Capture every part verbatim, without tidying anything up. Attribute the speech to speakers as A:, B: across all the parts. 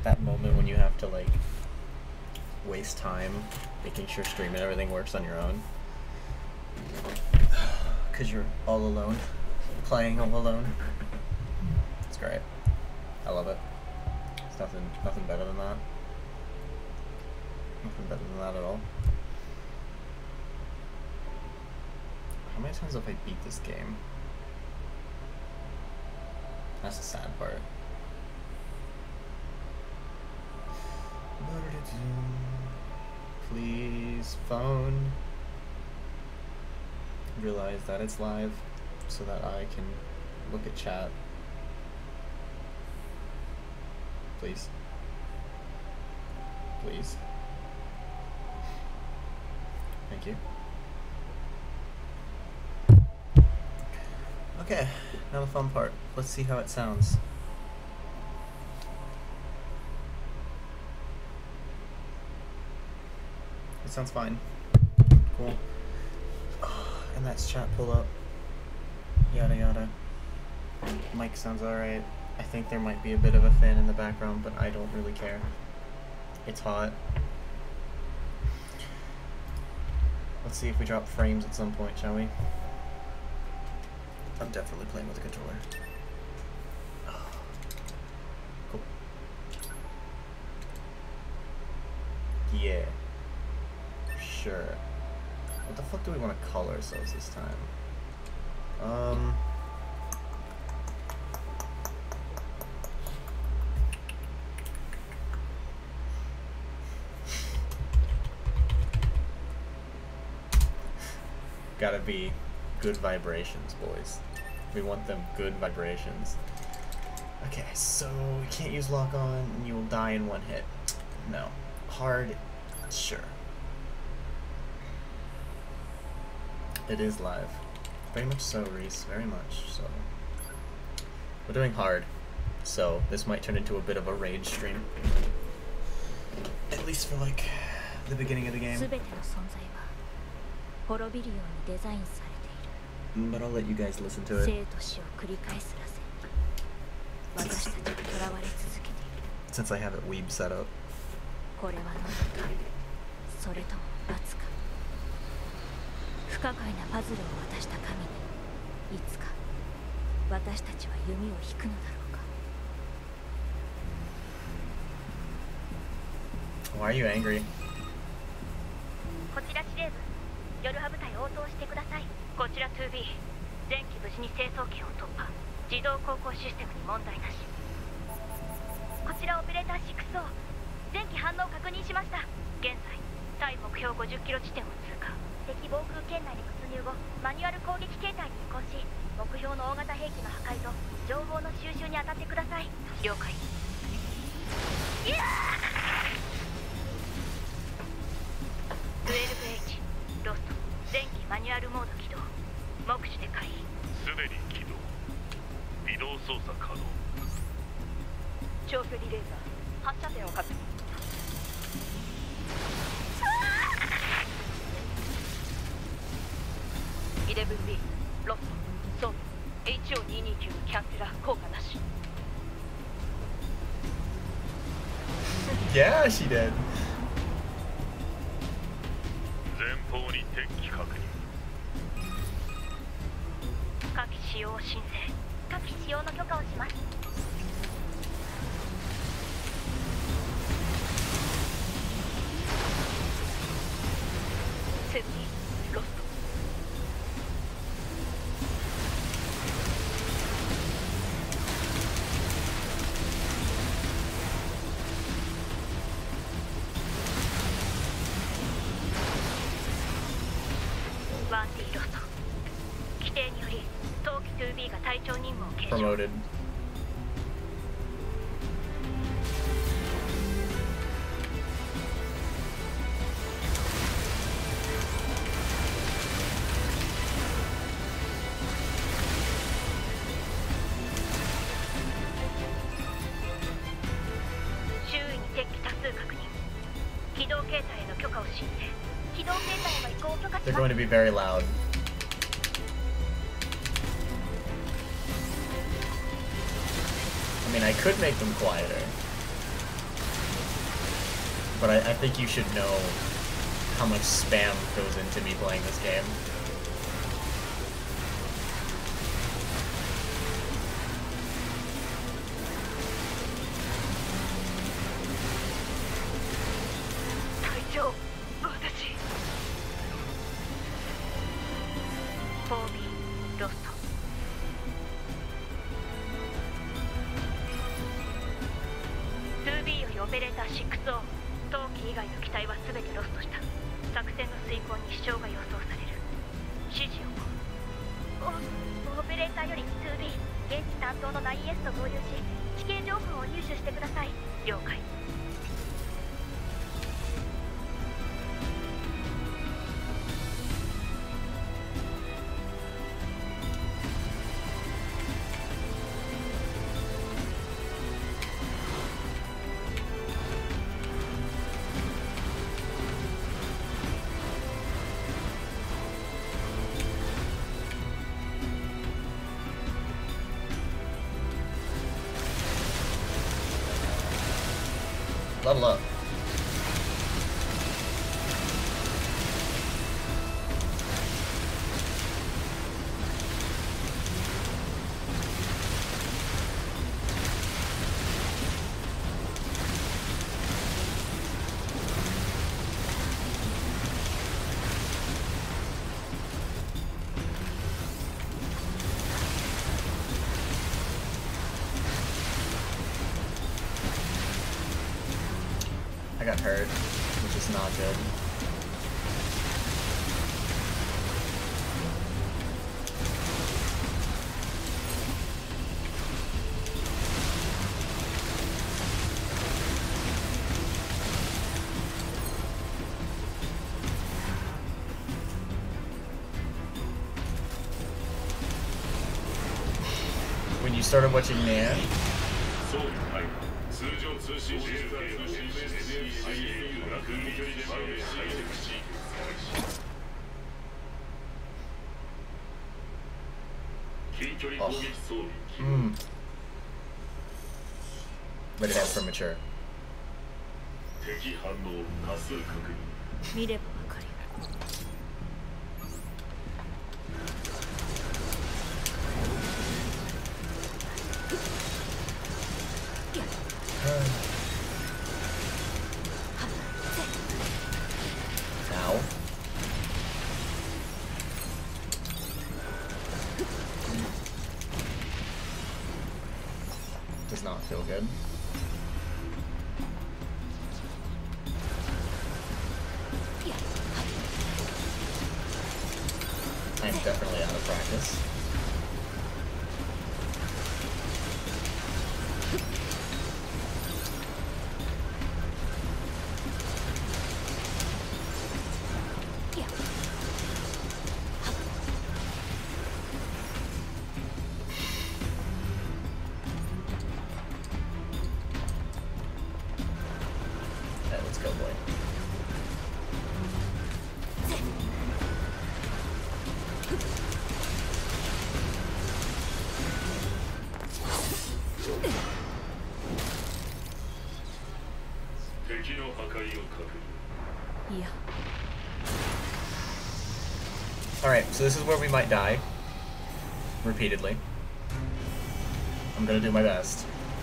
A: that moment when you have to like waste time making sure stream and everything works on your own because you're all alone, playing all alone. It's great. I love it. It's nothing, nothing better than that. Nothing better than that at all. How many times have I beat this game? That's the sad part. Please, phone. Realize that it's live so that I can look at chat. Please. Please. Thank you. Okay, now the fun part. Let's see how it sounds. It sounds fine. Cool. Oh, and that's chat pull up. Yada yada. Mic sounds alright. I think there might be a bit of a fan in the background, but I don't really care. It's hot. Let's see if we drop frames at some point, shall we? I'm definitely playing with the controller. Oh. Cool. Yeah. Sure. What the fuck do we want to call ourselves this time? Um... Gotta be good vibrations, boys. We want them good vibrations. Okay, so we can't use lock on and you will die in one hit. No. Hard, sure. It is live. Very much so, Reese. Very much so. We're doing hard, so this might turn into a bit of a rage stream. At least for like the beginning of the game. But I'll let you guys listen to it. Since I have it weeb set up. Why are you angry? Yeah, she did. Promoted. They're going to be very loud. I mean, I could make them quieter. but I, I think you should know how much spam goes into me playing this game. Level up. I got hurt, which is not good. When you started watching Man, oh. Mm. But it has for mature. Ow. Does not feel good. I'm definitely out of practice. Alright, so this is where we might die. Repeatedly. I'm gonna do my best.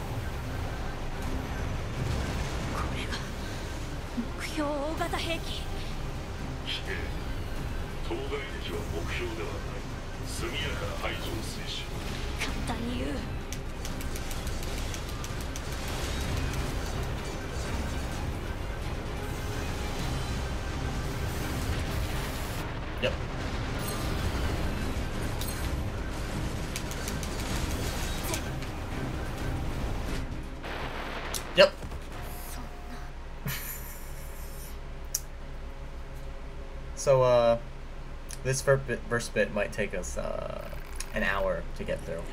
A: Yep. Yep. So, uh, this first bit, first bit might take us, uh, an hour to get through.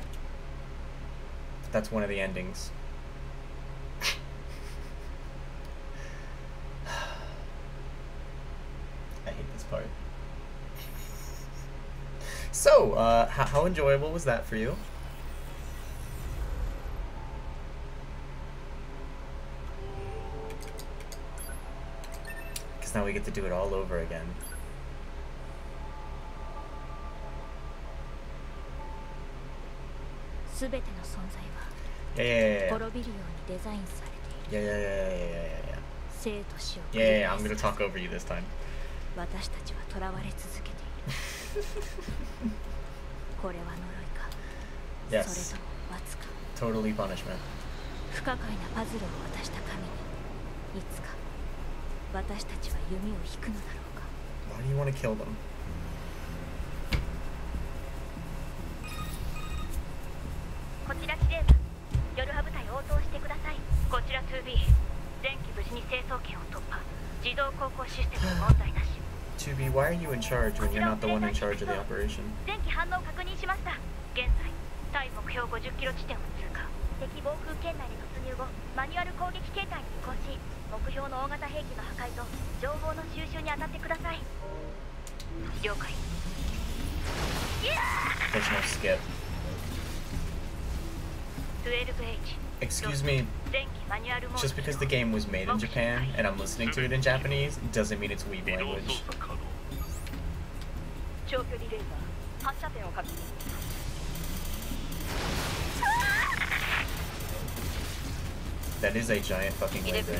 A: That's one of the endings. I hate this part. So, uh, how, how enjoyable was that for you? Because now we get to do it all over again. Yeah, yeah, yeah, yeah. Yeah, yeah, yeah, yeah, yeah, yeah, yeah. Yeah, yeah, yeah, I'm gonna talk over you this time. Yes. Totally punishment. Why do you want to kill them? two B, why are you in charge when you're not the one in charge of the operation? There's no skip. Excuse me, just because the game was made in Japan and I'm listening to it in Japanese doesn't mean it's weeb language. That is a giant fucking laser.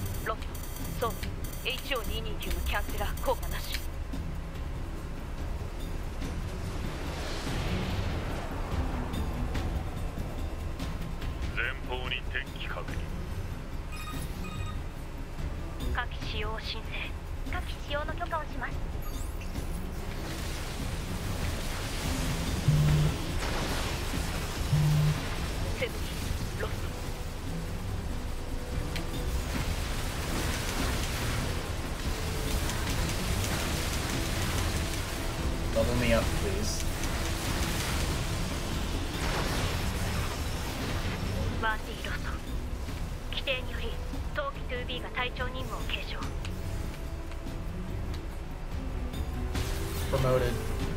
A: Level me up, please. Promoted.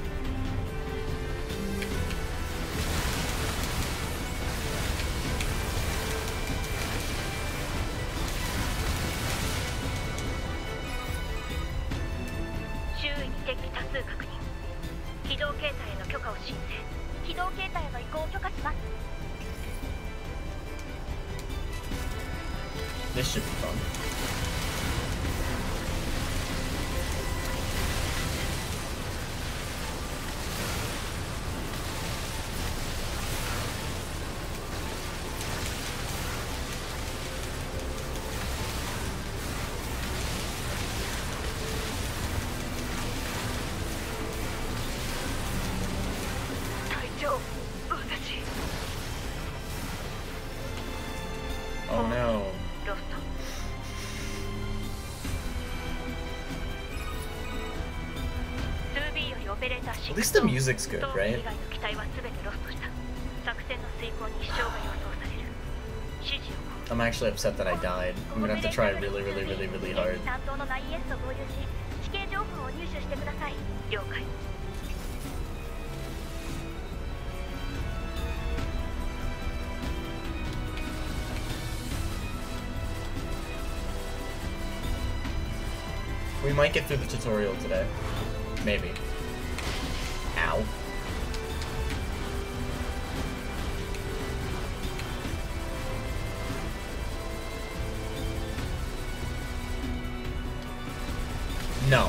A: This should be fun. Oh no. At least the music's good, right? I'm actually upset that I died. I'm gonna have to try really, really, really, really hard. We might get through the tutorial today. Maybe. Ow. No.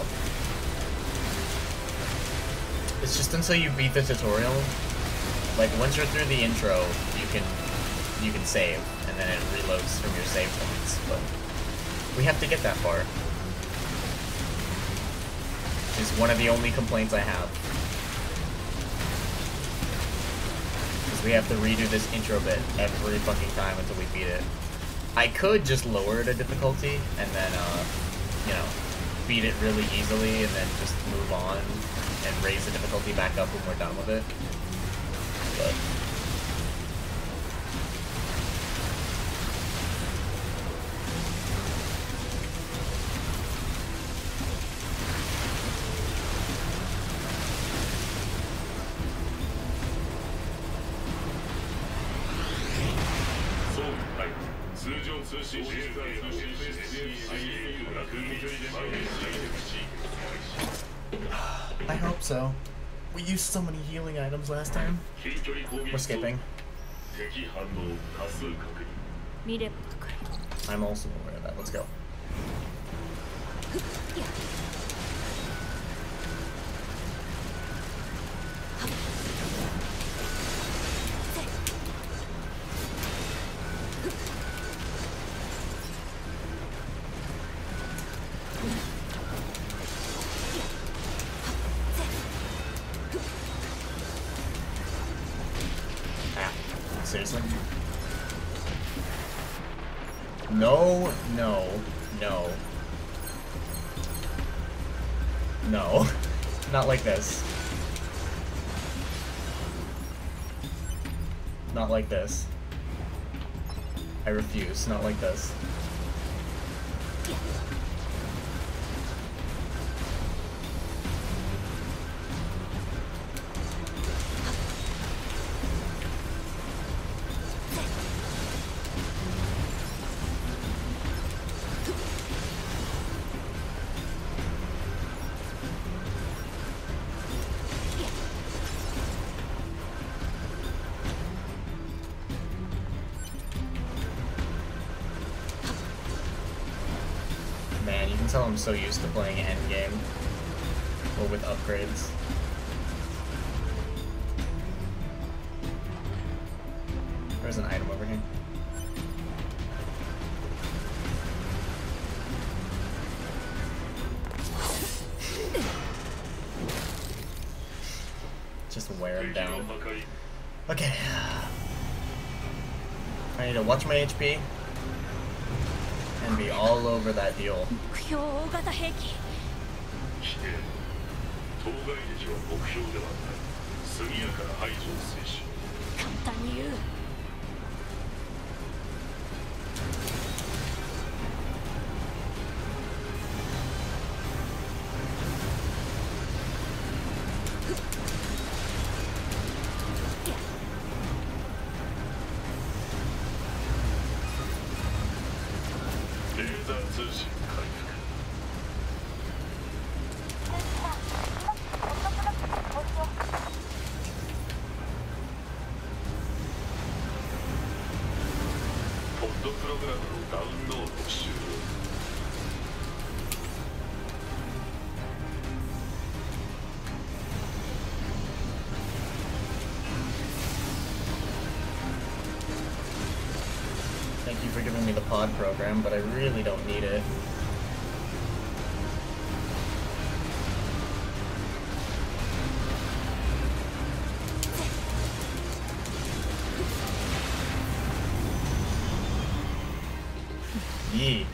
A: It's just until you beat the tutorial. Like once you're through the intro, you can you can save, and then it reloads from your save points. But we have to get that far. Is one of the only complaints I have. Because we have to redo this intro bit every fucking time until we beat it. I could just lower the difficulty and then, uh, you know, beat it really easily and then just move on and raise the difficulty back up when we're done with it. But I hope so. We used so many healing items last time. We're skipping. I'm also aware of that. Let's go. Seriously? No, no, no. No. Not like this. Not like this. I refuse. Not like this. Man, you can tell I'm so used to playing endgame. Or with upgrades. There's an item over here. Just wear him down. Okay. I need to watch my H P. And be all over that heal. Thank you for giving me the pod program, but I really don't need it. Yee.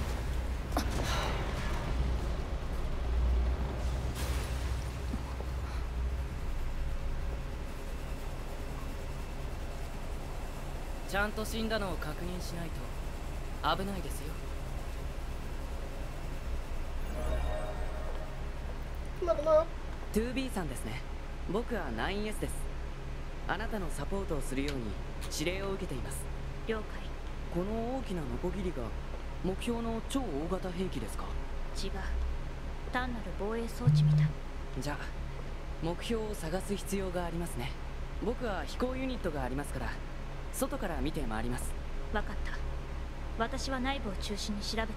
A: Level up.
B: ツービー さんですね。僕は ナインエス です。あなたのサポートをするように指令を受けています。
C: 了解。
B: この大きなノコギリが目標の超大型兵器ですか？
C: 違う。単なる防衛装置みたい。
B: じゃあ目標を探す必要がありますね。僕は飛行ユニットがありますから外から見て回ります。
C: わかった。私は内部を中心に調べてみる。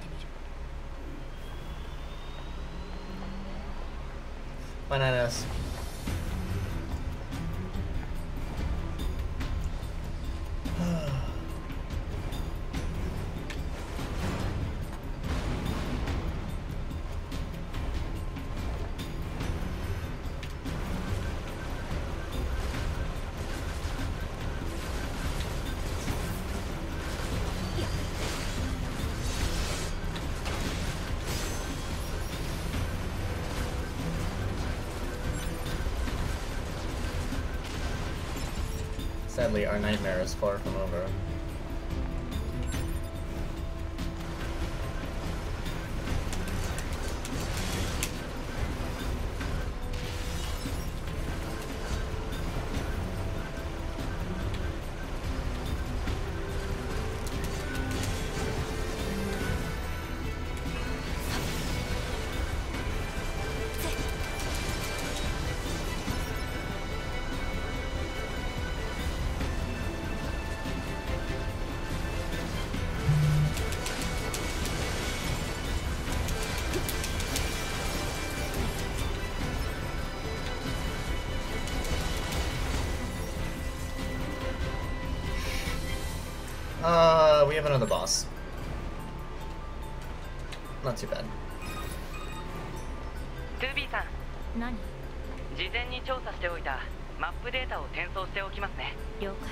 A: Bananas. Sadly, our nightmare is far from over. Uh, we have another boss. Not too bad.
B: トゥービーさん、
C: 何？
B: 事前に調査しておいたマップデータを転送しておきますね。
C: 了解。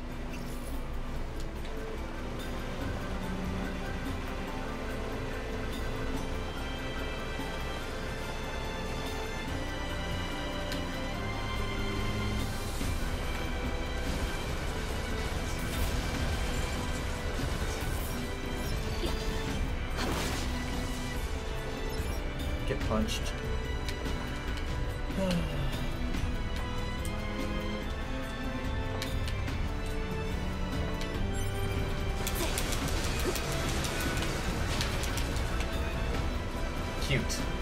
A: Get punched. Cute.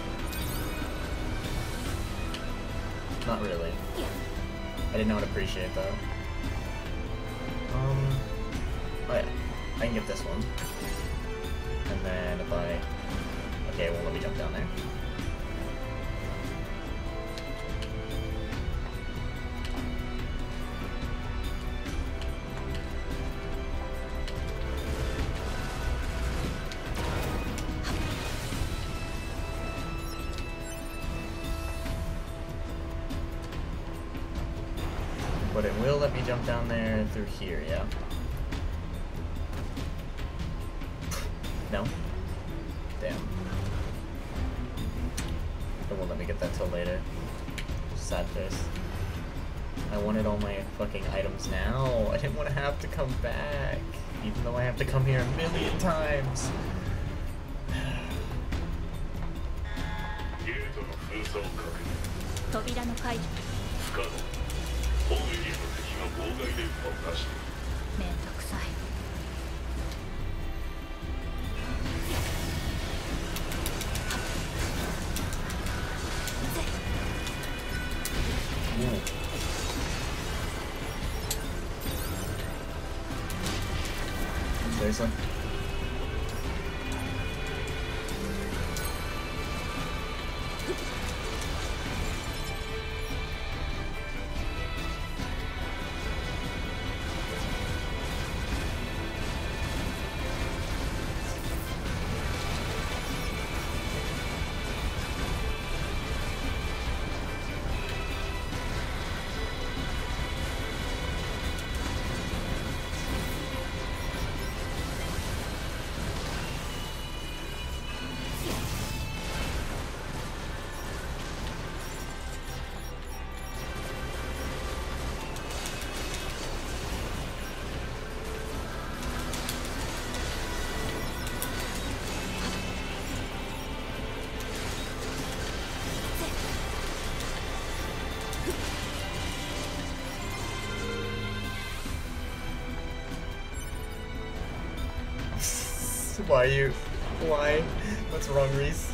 A: Not really. I did not appreciate that. Um. Oh yeah. I can get this one. And then if I. Okay, well, let me jump down there. But it will let me jump down there through here, yeah? No? Damn. It won't let me get that till later. Sad face. I wanted all my fucking items now. I didn't want to have to come back. Even though I have to come here a million times. Seriously? Why you? Why? What's wrong, Reese?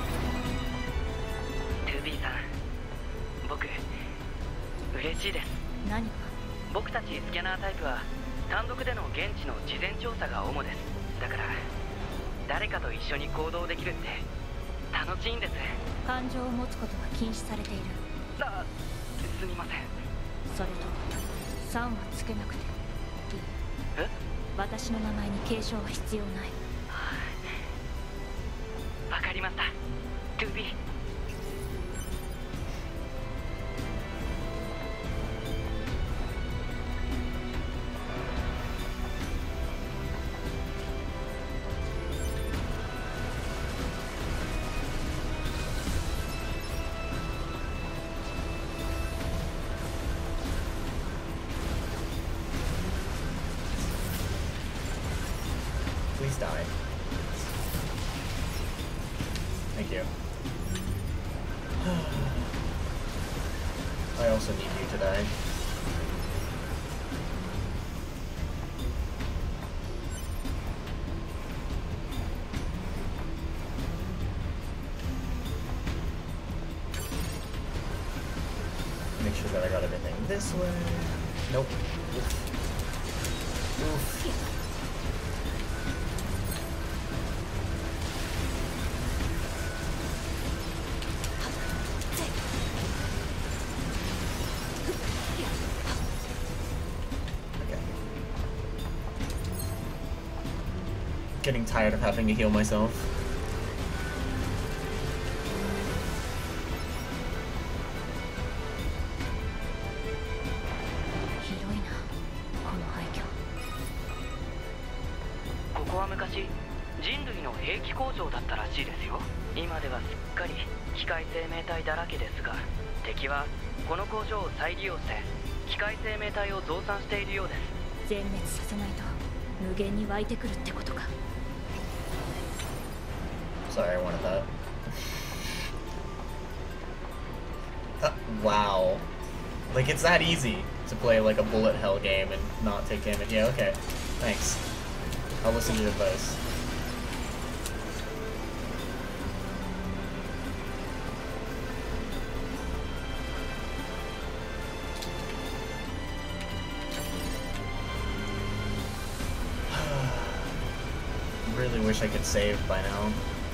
B: トゥービーさん、僕嬉しいです。
C: 何か？
B: 僕たちスキャナータイプは単独での現地の事前調査が主です。だから誰かと一緒に行動できるって楽しいんです。
C: 感情を持つことは禁止されている。
B: あ、すみません。
C: それとさんはつけなくていい。
B: え？
C: 私の名前に継承は必要ない。
B: わかりました。トゥービー。
A: Please die. Thank you. I also need you to die. Make sure that I got everything this way. Nope. Oof. Oof. Getting tired of having to heal myself. Sorry, I wanted that. uh, wow. Like, it's that easy to play like a bullet hell game and not take damage. Yeah, okay. Thanks. I'll listen to your advice. Really wish I could save by now.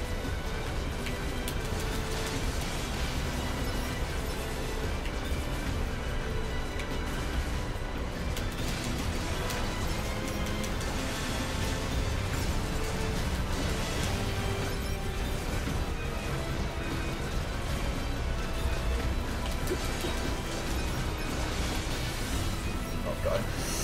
A: Oh god.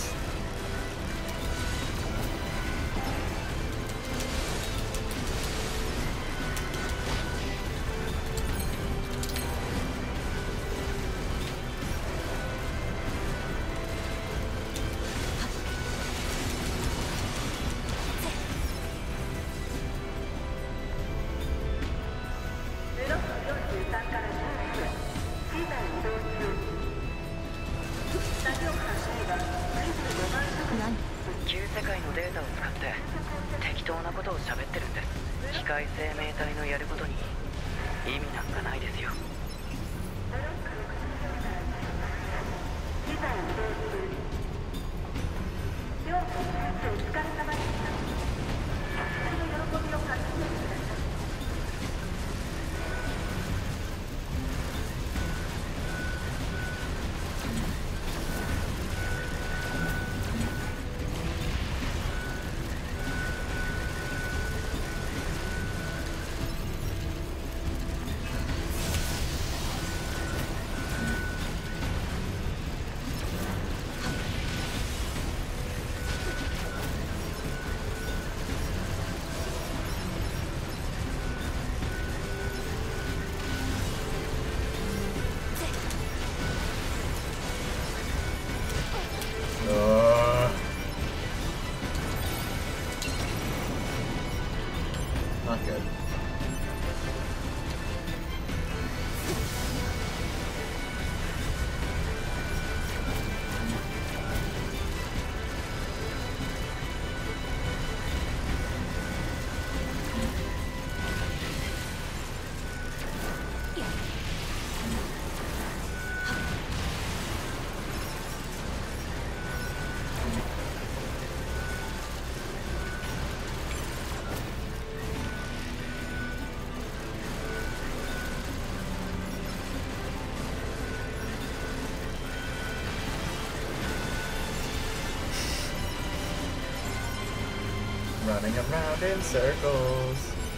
A: Running around in circles.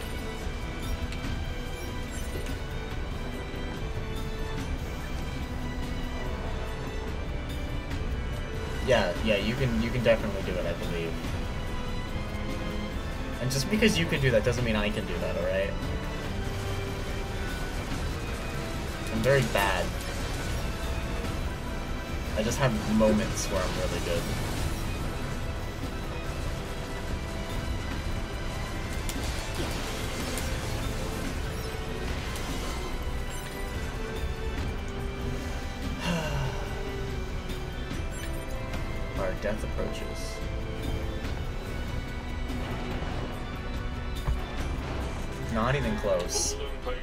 A: Yeah, yeah, you can you can definitely do it, I believe. And just because you can do that doesn't mean I can do that, alright? I'm very bad. I just have moments where I'm really good. Death approaches. Not even close.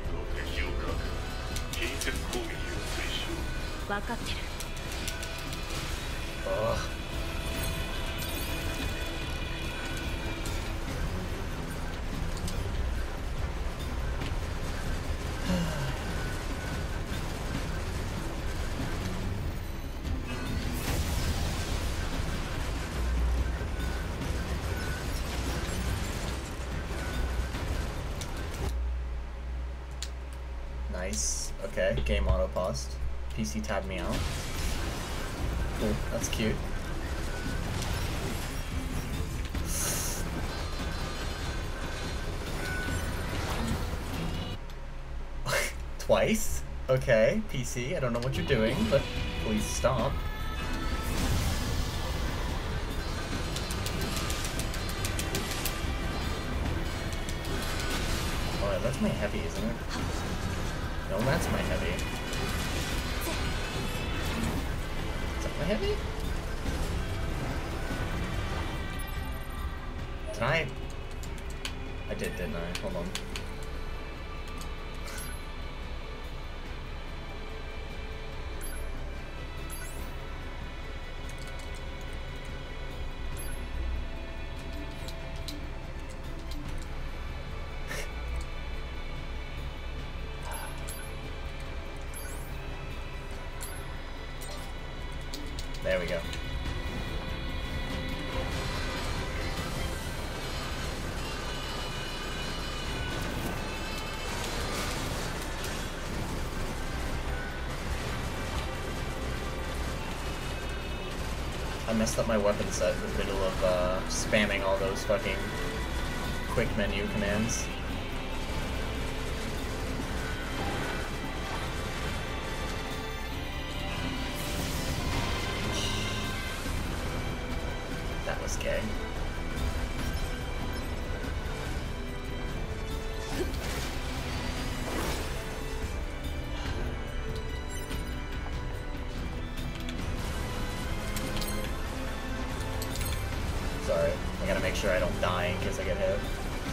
A: Ugh. Nice. Okay, game auto paused. P C tabbed me out. Cool, that's cute. Twice? Okay, P C, I don't know what you're doing, but please stop. Oh, that's my heavy, isn't it? No, that's my heavy. Is that my heavy? Did I? I did, didn't I? Hold on. There we go. I messed up my weapon set in the middle of uh, spamming all those fucking quick menu commands. That was gay. Sorry, I gotta make sure I don't die in case I get hit.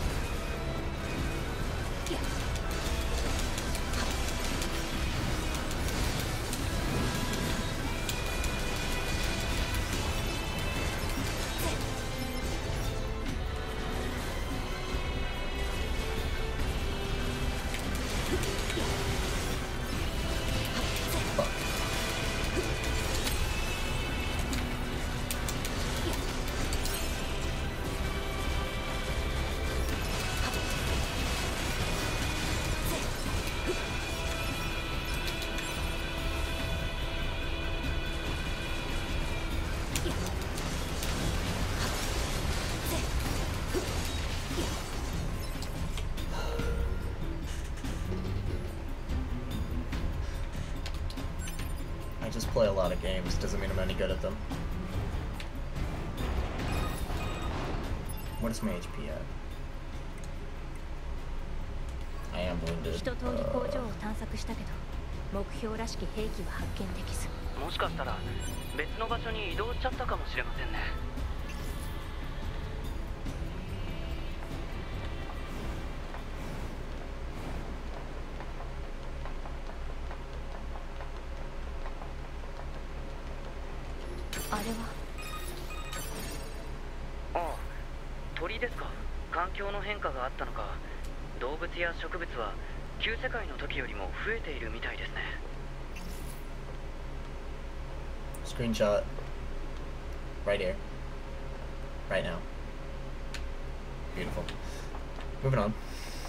A: I just play a lot of games, doesn't mean I'm any good at them. What is my H P at? I am wounded.
C: 一通り工場を探索したけど、目標らしき兵器は発見できず。
B: もしかしたら別の場所に移動しちゃったかもしれませんね。
C: あれは？
B: ああ、鳥ですか。環境の変化があったのか、動物や植物は旧世界の時よりも増えているみたいですね。
A: Screenshot. Right here. Right now. Beautiful. Moving on.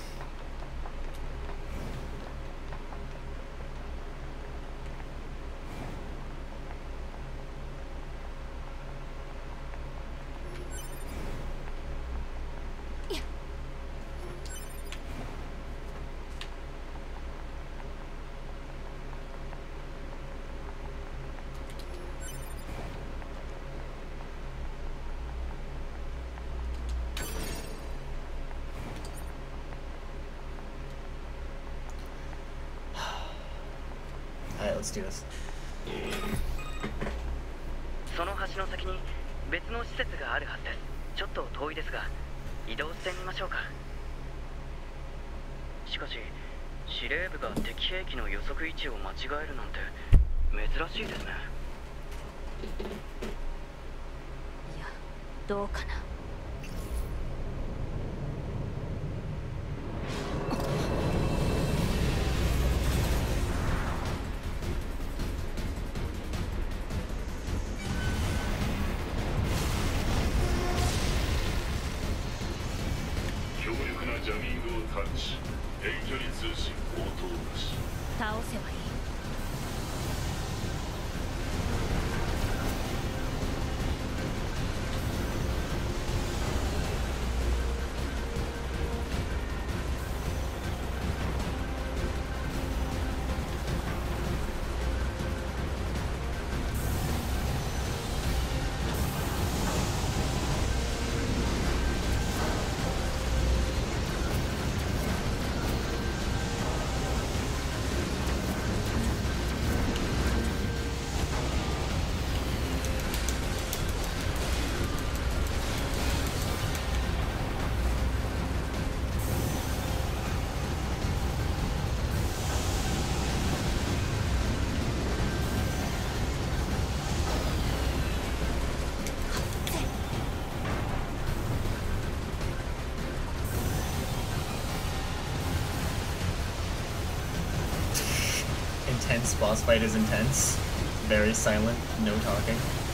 A: Alright, let's do this.
B: その橋の先に別の施設があるはずです。ちょっと遠いですが移動してみましょうか。しかし司令部が敵兵器の予測位置を間違えるなんて珍しいですね。
C: いや、どうかな。
D: 強力なジャミングを探知、遠距離通信応答なし。
C: 倒せばいい。
A: Intense boss fight is intense. Very silent, no talking.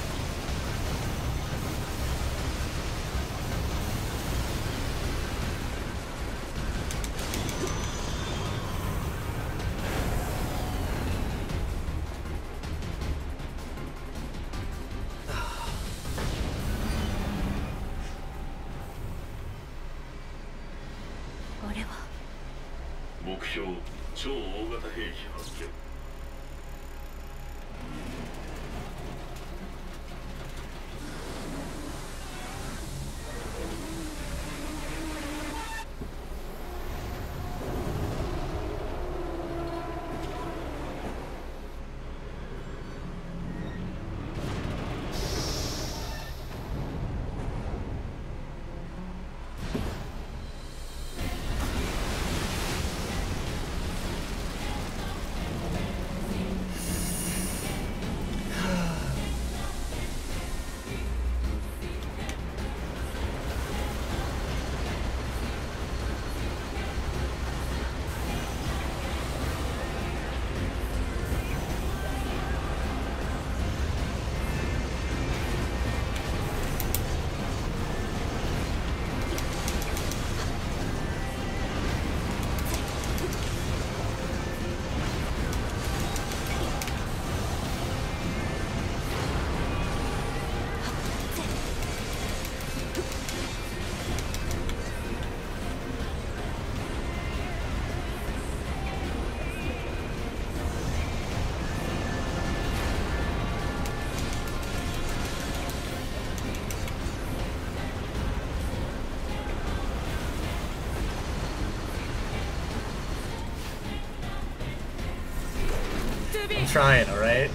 A: I'm trying, alright?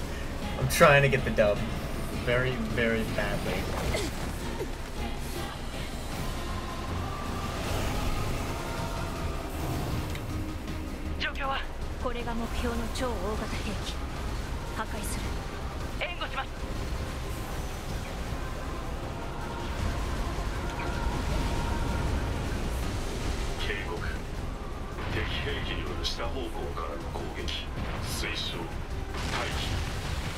A: I'm trying to get the dub. Very, very badly.
C: これが目標の超大型兵器。破壊する。
B: 援護します。
D: 警告。敵兵器による下方向からの攻撃。推奨。退避。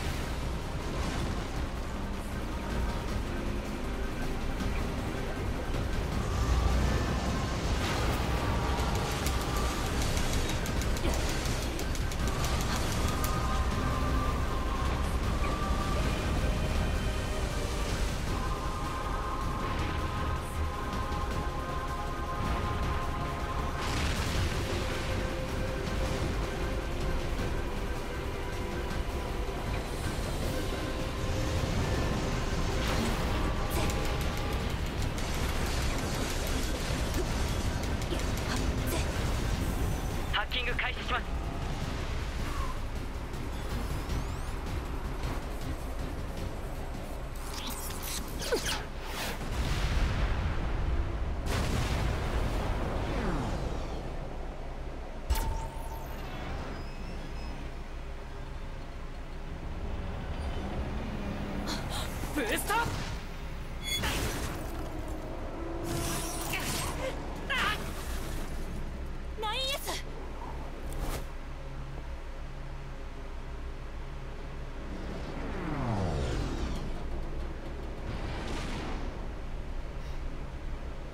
B: ブースト
C: ナインエス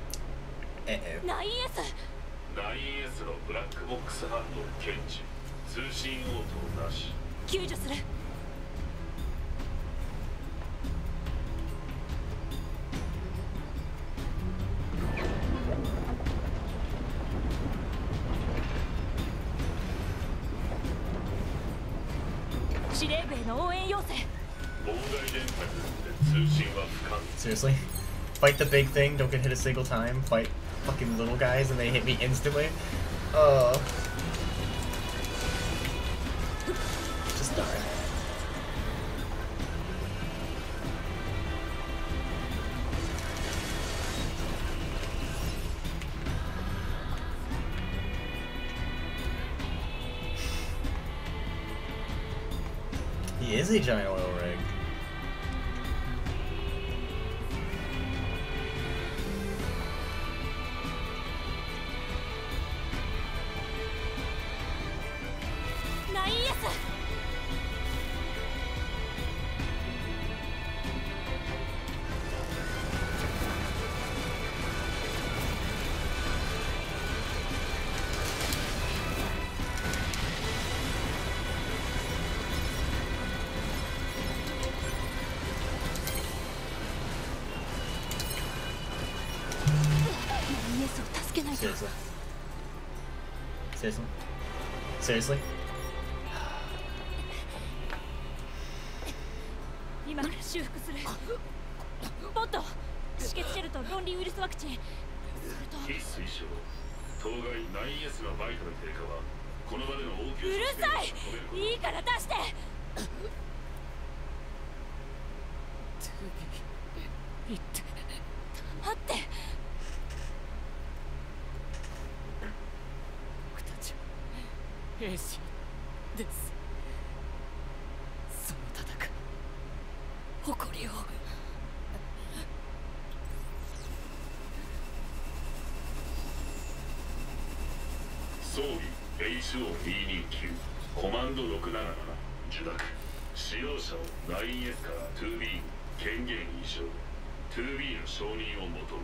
D: ナインエスのブラックボックス反応検知通信応答なし。
C: 救助する。司令部への応援要請。
D: 妨害電波によって通信は不可能。
A: Seriously? Fight the big thing, don't get hit a single time. Fight fucking little guys and they hit me instantly. Uh. Just die. He is a giant oil rig. Seriously? Seriously? Seriously?
C: 今から修復する。ポット、止血シェルとロンリーウイルスワクチン。それと
D: 非推奨。当該 ナインエス がバイタル低下はこの場での応急
C: うるさい。いいから出して。言って黙って。僕たちは兵士です。その戦い、誇りを。
D: 装備 エイチオーにーにーきゅう コマンドろくなななな受諾。使用者を ナインエス から ツービー に権限移譲。 ツービー の承認を求む。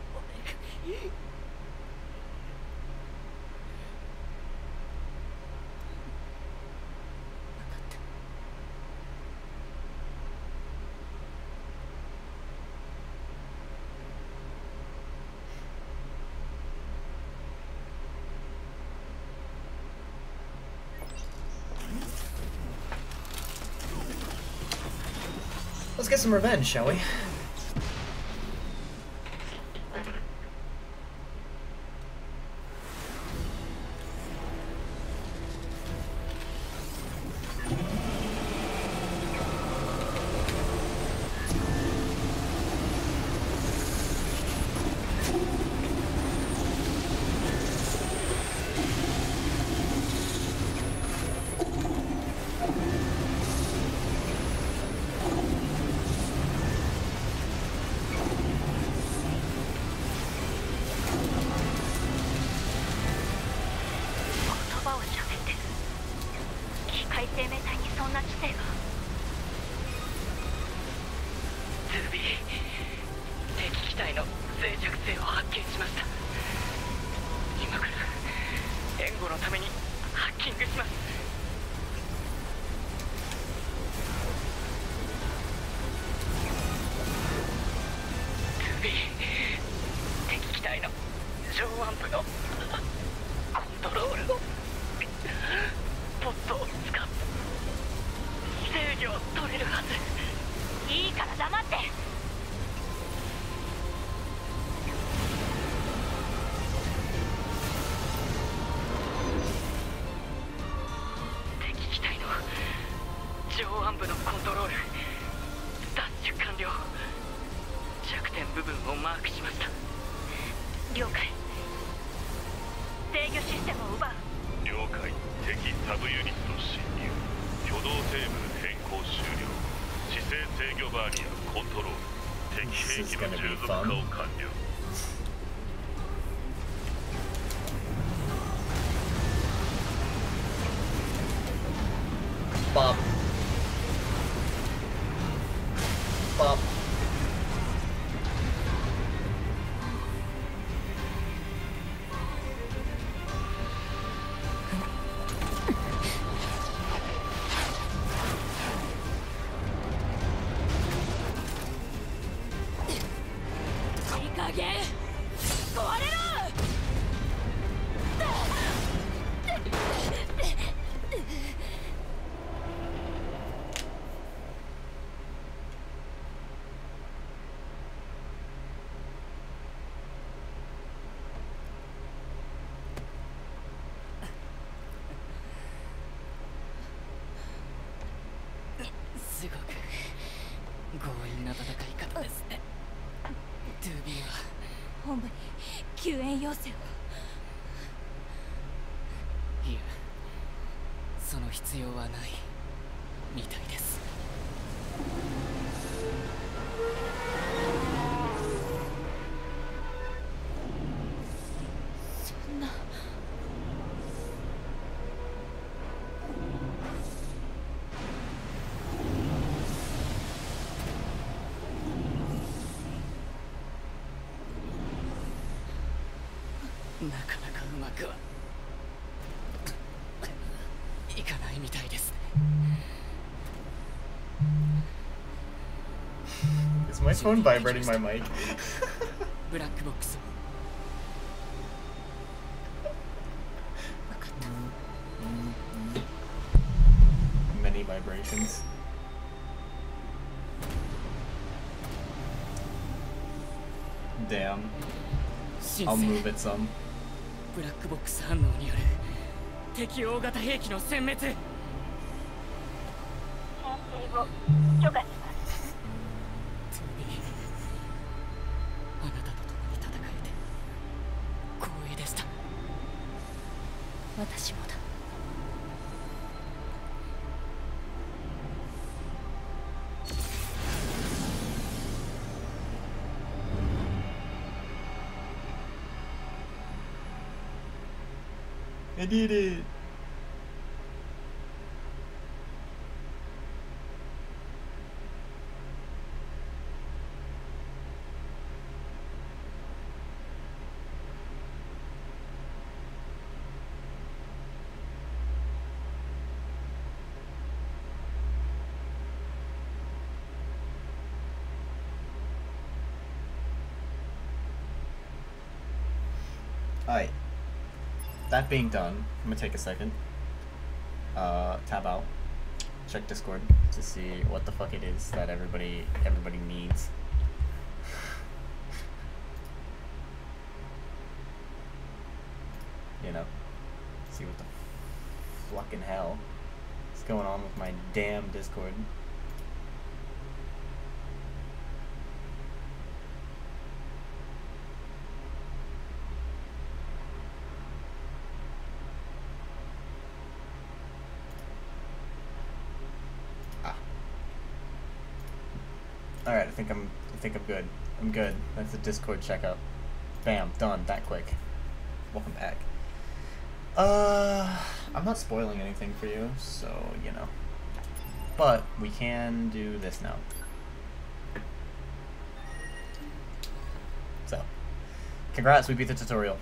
A: Let's get some revenge, shall we? This is gonna be fun. Bob. Bob.
C: すごく強引な戦い方ですね。トゥービーは
E: 本部に救援要請を。
C: いや、その必要はないみたいです。
E: そんな。
C: なかなかうまくはいかないみたいですね。
A: Is my phone vibrating my mic?
C: ブラックボックスを。
E: 分かった。
A: Many vibrations. Damn. I'll move it some.
C: ブラックボックス反応による敵大型兵器の殲滅。
E: 編成を許可します。
C: トゥービー、あなたと共に戦えて光栄でした。
E: 私もだ。
A: I did it! Alright. That being done, I'm gonna take a second. Uh, tab out. Check Discord to see what the fuck it is that everybody everybody needs. You know, see what the fucking hell is going on with my damn Discord. Alright, I think I'm I think I'm good. I'm good. That's the Discord checkup. Bam, done, that quick. Welcome back. Uh I'm not spoiling anything for you, so you know. But we can do this now. So congrats, we beat the tutorial.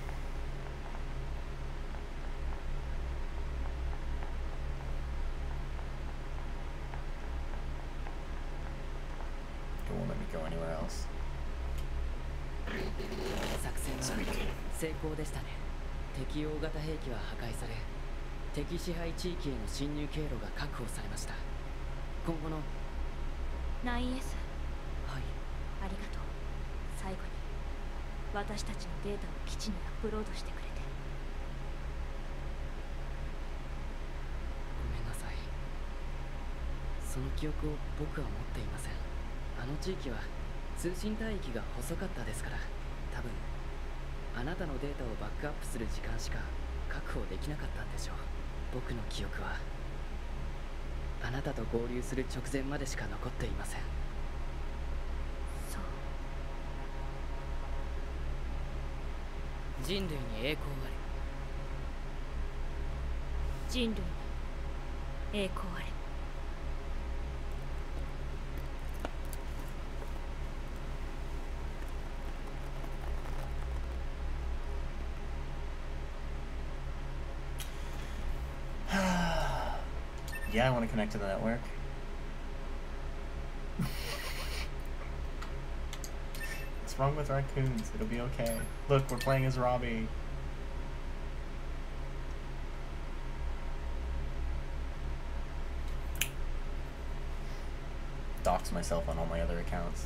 A: Go anywhere else.
C: 作戦は成功でしたね。敵大型兵器は破壊され、敵支配地域への侵入経路が確保されました。今後の
E: ナインエス。
C: はい、
E: ありがとう。最後に私たちのデータを基地にアップロードしてくれて。
C: ごめんなさい。その記憶を僕は持っていません。あの地域は通信帯域が細かったですから、多分あなたのデータをバックアップする時間しか確保できなかったんでしょう。僕の記憶はあなたと合流する直前までしか残っていません。
E: そう。
C: 人類に栄光あれ。
E: 人類に栄光あれ。
A: Yeah, I want to connect to the network. It's What's wrong with raccoons? It'll be okay. Look, we're playing as Robbie. Dox myself on all my other accounts.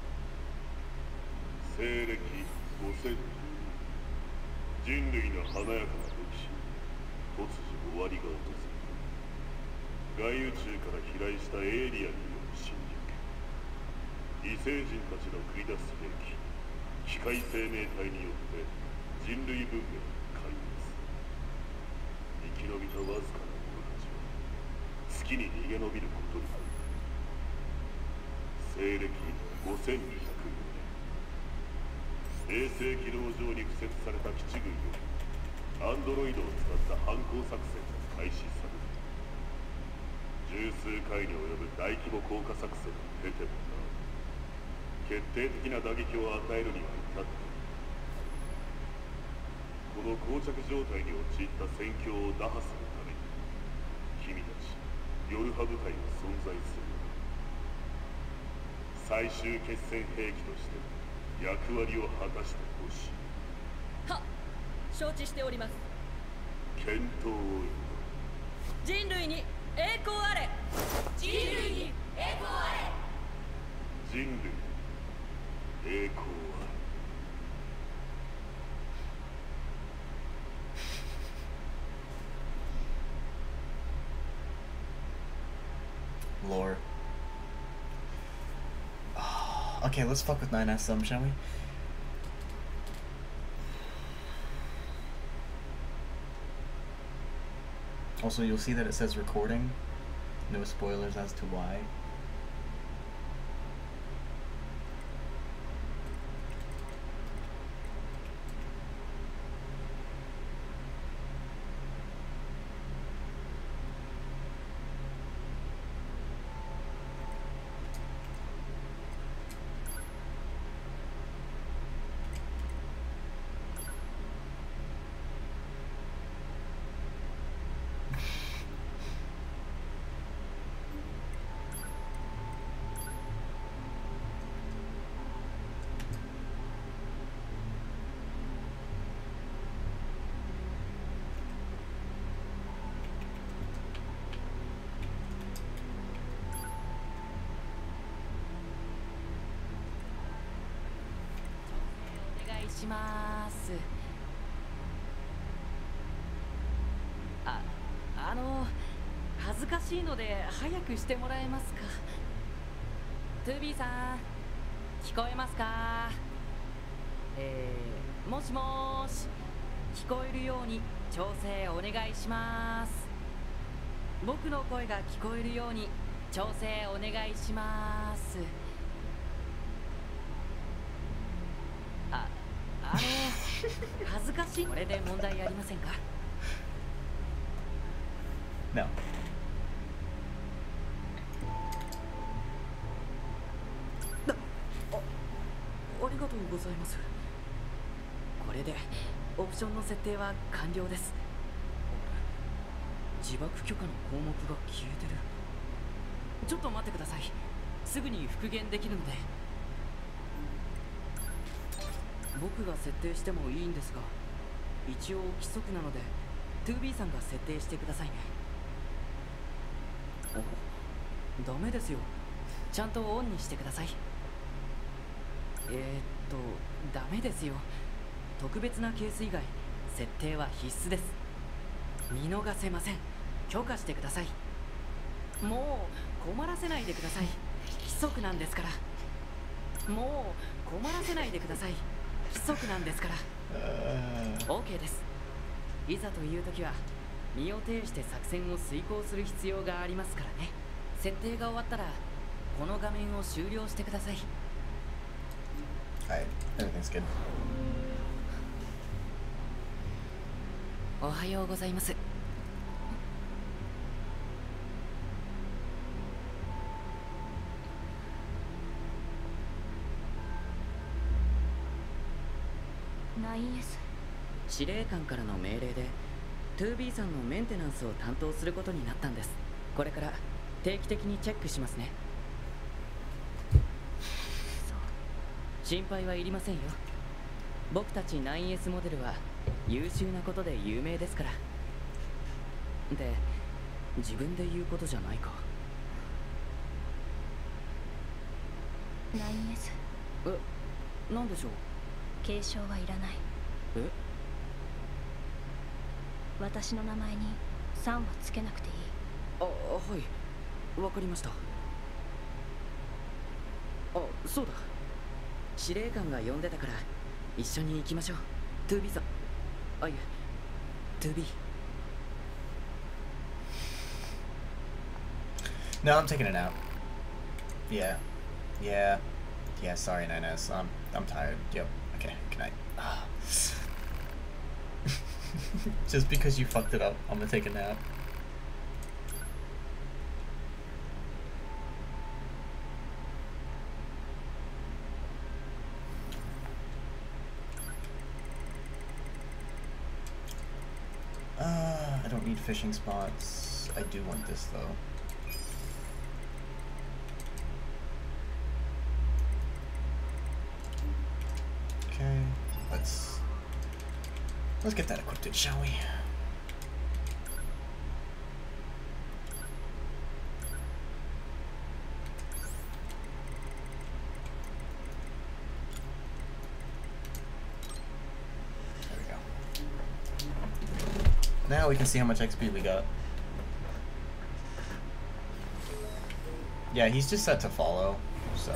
D: 西暦ごせん人類の華やかな歴史突如終わりが訪れる。外宇宙から飛来したエイリアンによる侵略、異星人たちの繰り出す兵器、機械生命体によって人類文明が壊滅。生き延びたわずかな者たちは月に逃げ延びることになる。西暦ごせんにひゃく衛星軌道上に敷設された基地群よりアンドロイドを使った反攻作戦が開始される。十数回に及ぶ大規模降下作戦を経てもな決定的な打撃を与えるには至った。この膠着状態に陥った戦況を打破するために君たちヨルハ部隊が存在する。最終決戦兵器として役割を果たしてほしい。
F: はっ、承知しております。
D: 検討を
F: 人類に栄光あれ。人類に栄光あれ。
D: 人類栄光あ
A: れ。Lore. Okay, let's fuck with nine S some, shall we? Also, you'll see that it says recording. No spoilers as to why.
C: します。あ、あの恥ずかしいので早くしてもらえますか。トゥービー さん聞こえますか。えー、もしもーし、聞こえるように調整お願いします。僕の声が聞こえるように調整お願いします。あ、あの恥ずかしい。これで問題ありませんか。
A: No.
C: あ、ありがとうございます。これでオプションの設定は完了です。自爆許可の項目が消えてる。ちょっと待ってください。すぐに復元できるので。僕が設定してもいいんですが、一応規則なので トゥービー さんが設定してくださいね。お、ダメですよ。ちゃんとオンにしてください。えー、っとダメですよ。特別なケース以外設定は必須です。見逃せません。許可してください。もう困らせないでください。規則なんですから。もう困らせないでください。規則なんですから。 OK です。いざという時は身を挺して作戦を遂行する必要がありますからね。設定が終わったらこの画面を終了してください。
A: はい、everything's good.
C: おはようございます。
E: ナインエス
C: 司令官からの命令で トゥービー さんのメンテナンスを担当することになったんです。これから定期的にチェックしますね。
E: そう
C: 心配はいりませんよ。僕たち ナインエス モデルは優秀なことで有名ですから。で、自分で言うことじゃないか。
E: ナインエス。
C: え、なんでしょう。
E: 継承はいらない。
C: え、
E: 私の名前にさんはつけなくていい。
C: あ、はい、わかりました。あ、そうだ、司令官が呼んでたから一緒に行きましょう。 トゥービー さん、あ、いえ トゥービー。
A: No, I'm taking a nap. Yeah. Yeah. Yeah, sorry, nine S. I'm, I'm tired. Yep. Okay, good night. Just because you fucked it up, I'm gonna take a nap. Uh, I don't need fishing spots. I do want this though. Okay, let's let's get that equipped, shall we? There we go. Now we can see how much X P we got. Yeah, he's just set to follow, so.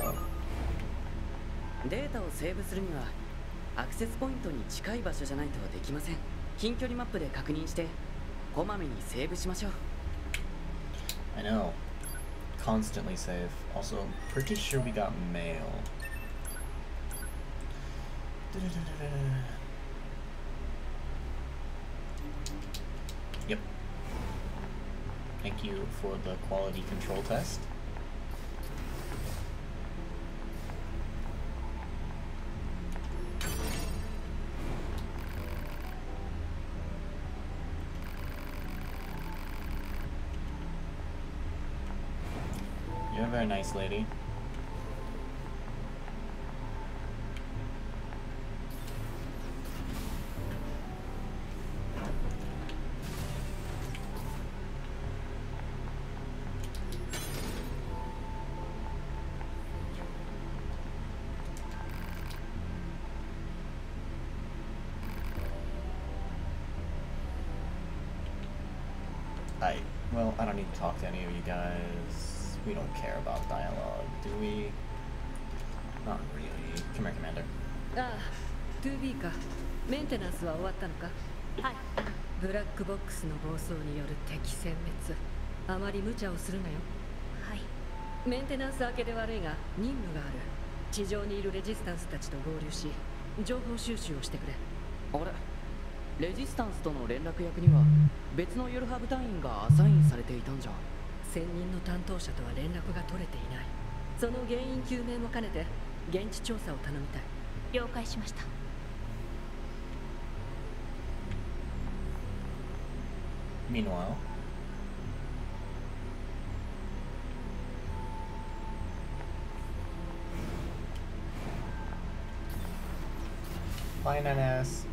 C: データをセーブするにはアクセスポイントに近い場所じゃないとできません。近距離マップで確認してこまめにセーブしましょう。
A: I know. Constantly save. Also, pretty sure we got mail. Yep. Thank you for the quality control test. You're a very nice lady. I, well, I don't need to talk to any of you guys. We don't care about dialogue, do we? Not really. Come here, Commander.
F: ああ、トゥービー か。メンテナンスは終わったのか。
E: はい。
F: ブラックボックスの暴走による敵殲滅。あまり無茶をするなよ。
E: はい。
F: メンテナンス明けで悪いが任務がある。地上にいるレジスタンスたちと合流し、情報収集をしてくれ。
C: あれ、レジスタンスとの連絡役には別のヨルハブ隊員がアサインされていたんじゃ。
F: 専任の担当者とは連絡が取れていない。その原因究明も兼ねて現地調査を頼みたい。
E: 了解しました。
A: Meanwhile, bye, Nanas.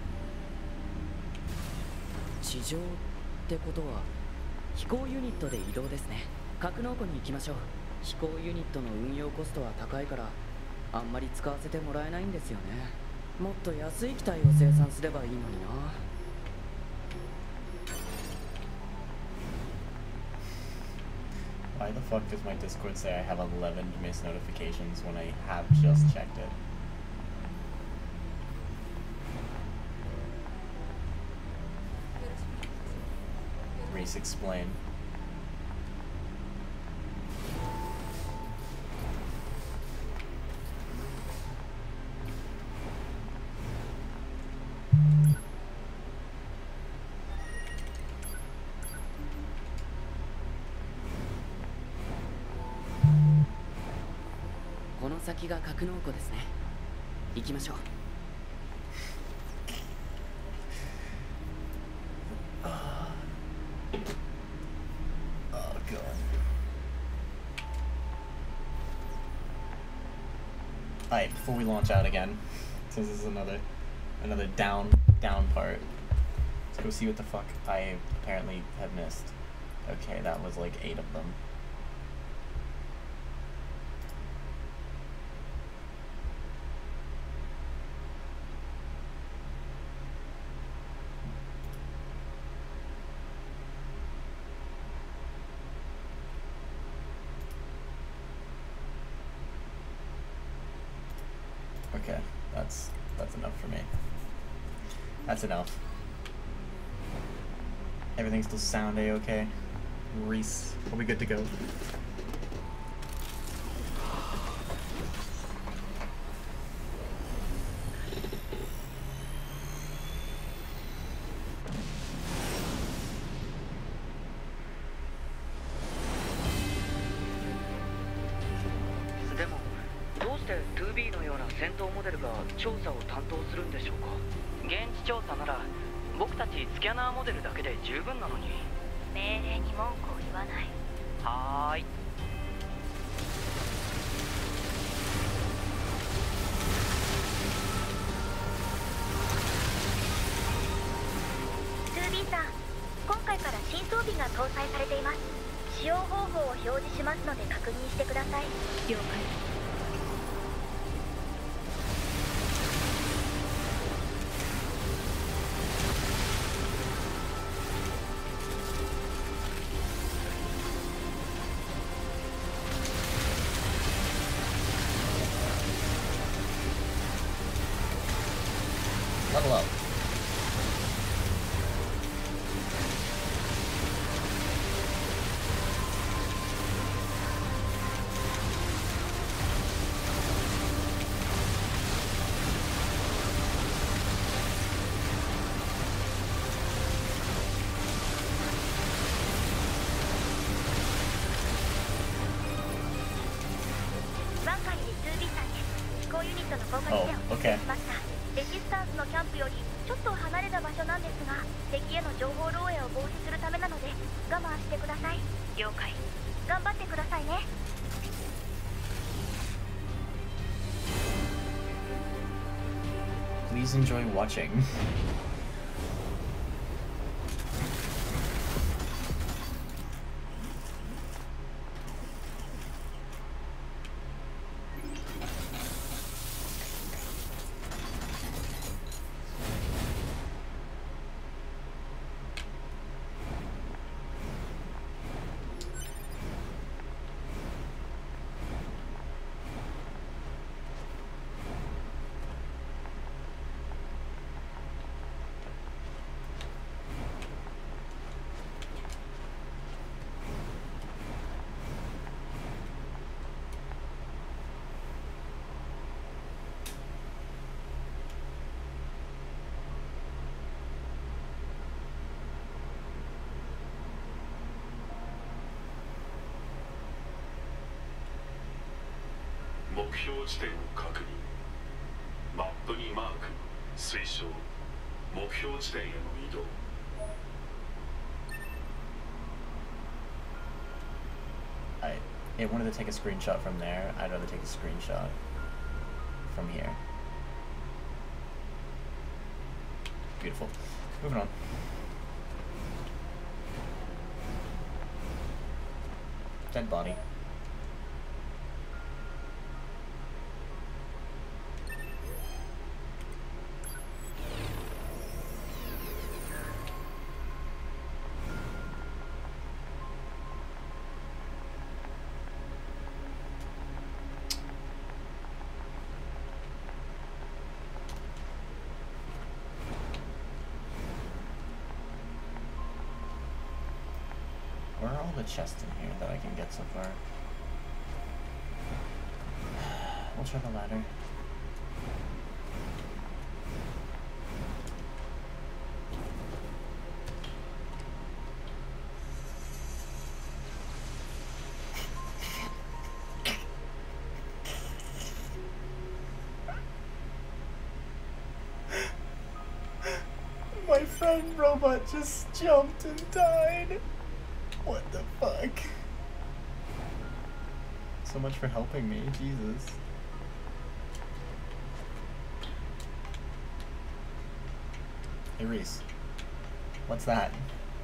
C: 地上ってことは飛行ユニットで移動ですね。格納庫に行きましょう。飛行ユニットの運用コストは高いからあんまり使わせてもらえないんですよね。もっと安い機体を生産すればいいのにな。
A: Why the fuck does my Discord say I have eleven missed notifications when I have just checked it? Reese, explain.
C: この先が格納庫ですね。行きましょう。
A: Alright, before we launch out again, since this is another another down down part, let's go see what the fuck I apparently have missed. Okay, that was like eight of them. Okay, that's that's enough for me. That's enough. Everything still sound a-okay? Reese, are we good to go?
B: ツービー のような戦闘モデルが調査を担当するんでしょうか。現地調査なら僕たちスキャナーモデルだけで十分なのに。
E: 命令に文句を言わない。
B: はーい。
E: ツービー さん、今回から新装備が搭載されています。使用方法を表示しますので確認してください。了解。
A: Level up.
E: Oh, okay. レジスタンスのキャンプよりちょっと離れた場所なんですが、敵への情報漏洩を防止するためなので我慢してください。了解。頑張ってくださいね。
A: Please enjoy watching.
D: 目標地点を確認。マップにマーク、推奨。目標地点への移動。
A: I it wanted to take a screenshot from there. I'd rather take a screenshot from here. Beautiful. Moving on. Dead body. Where are all the chests in here that I can get so far? We'll try the ladder. My friend robot just jumped and died. What the fuck? So much for helping me, Jesus. Hey Reese. What's that?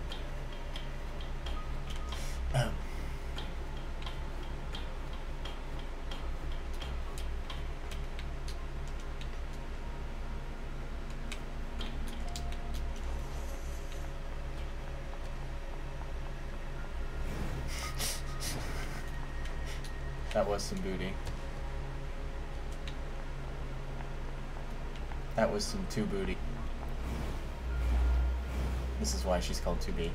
A: Um. That was some booty. That was some two booty. This is why she's called two B.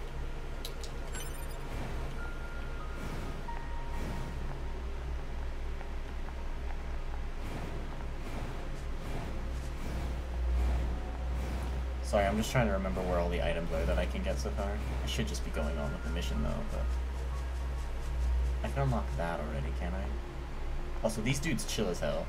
A: Sorry, I'm just trying to remember where all the items are that I can get so far. I should just be going on with the mission though, but I can unlock that already, can I? Also, these dudes chill as hell.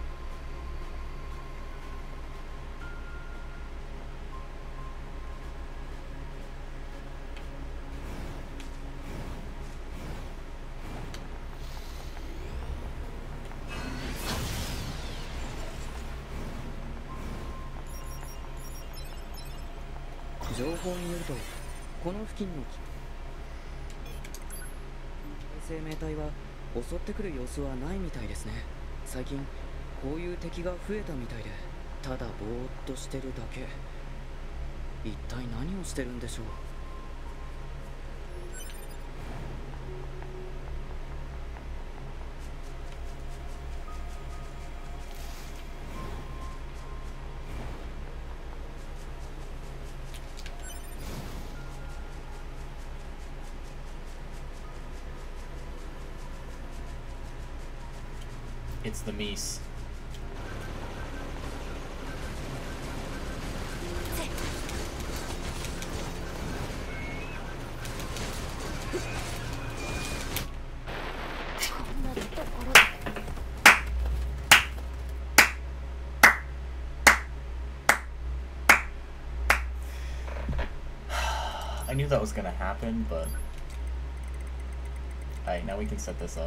C: 情報によると、この付近の生命体は襲ってくる様子はないみたいですね。最近こういう敵が増えたみたいで、ただぼーっとしてるだけ。一体何をしてるんでしょう。
A: It's the Mies. I knew that was gonna happen, but... Alright, now we can set this up.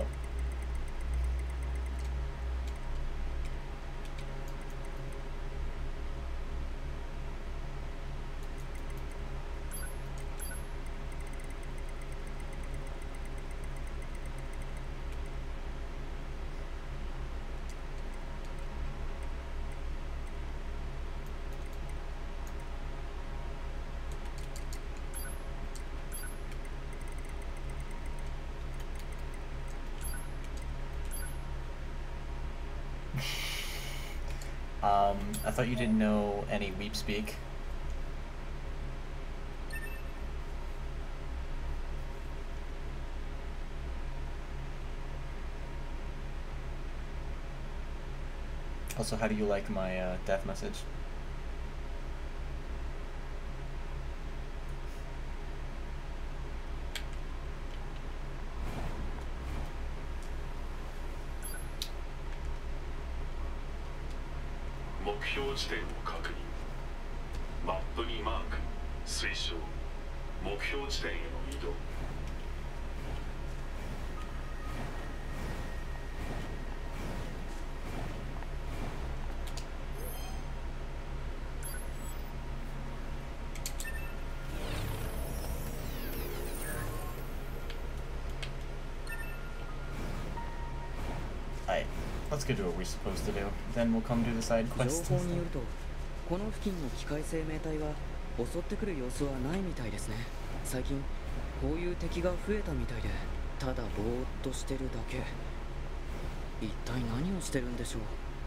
A: Um, I thought you didn't know any weep speak. Also, how do you like my uh, death message? Let's get to what we're supposed to do. Then we'll come do the side quests.
C: 情報によると、この付近の機械生命体は襲ってくる様子はないみたいですね。最近こういう敵が増えたみたいで、ただぼーっとしてるだけ。一体何をしてるんでしょう。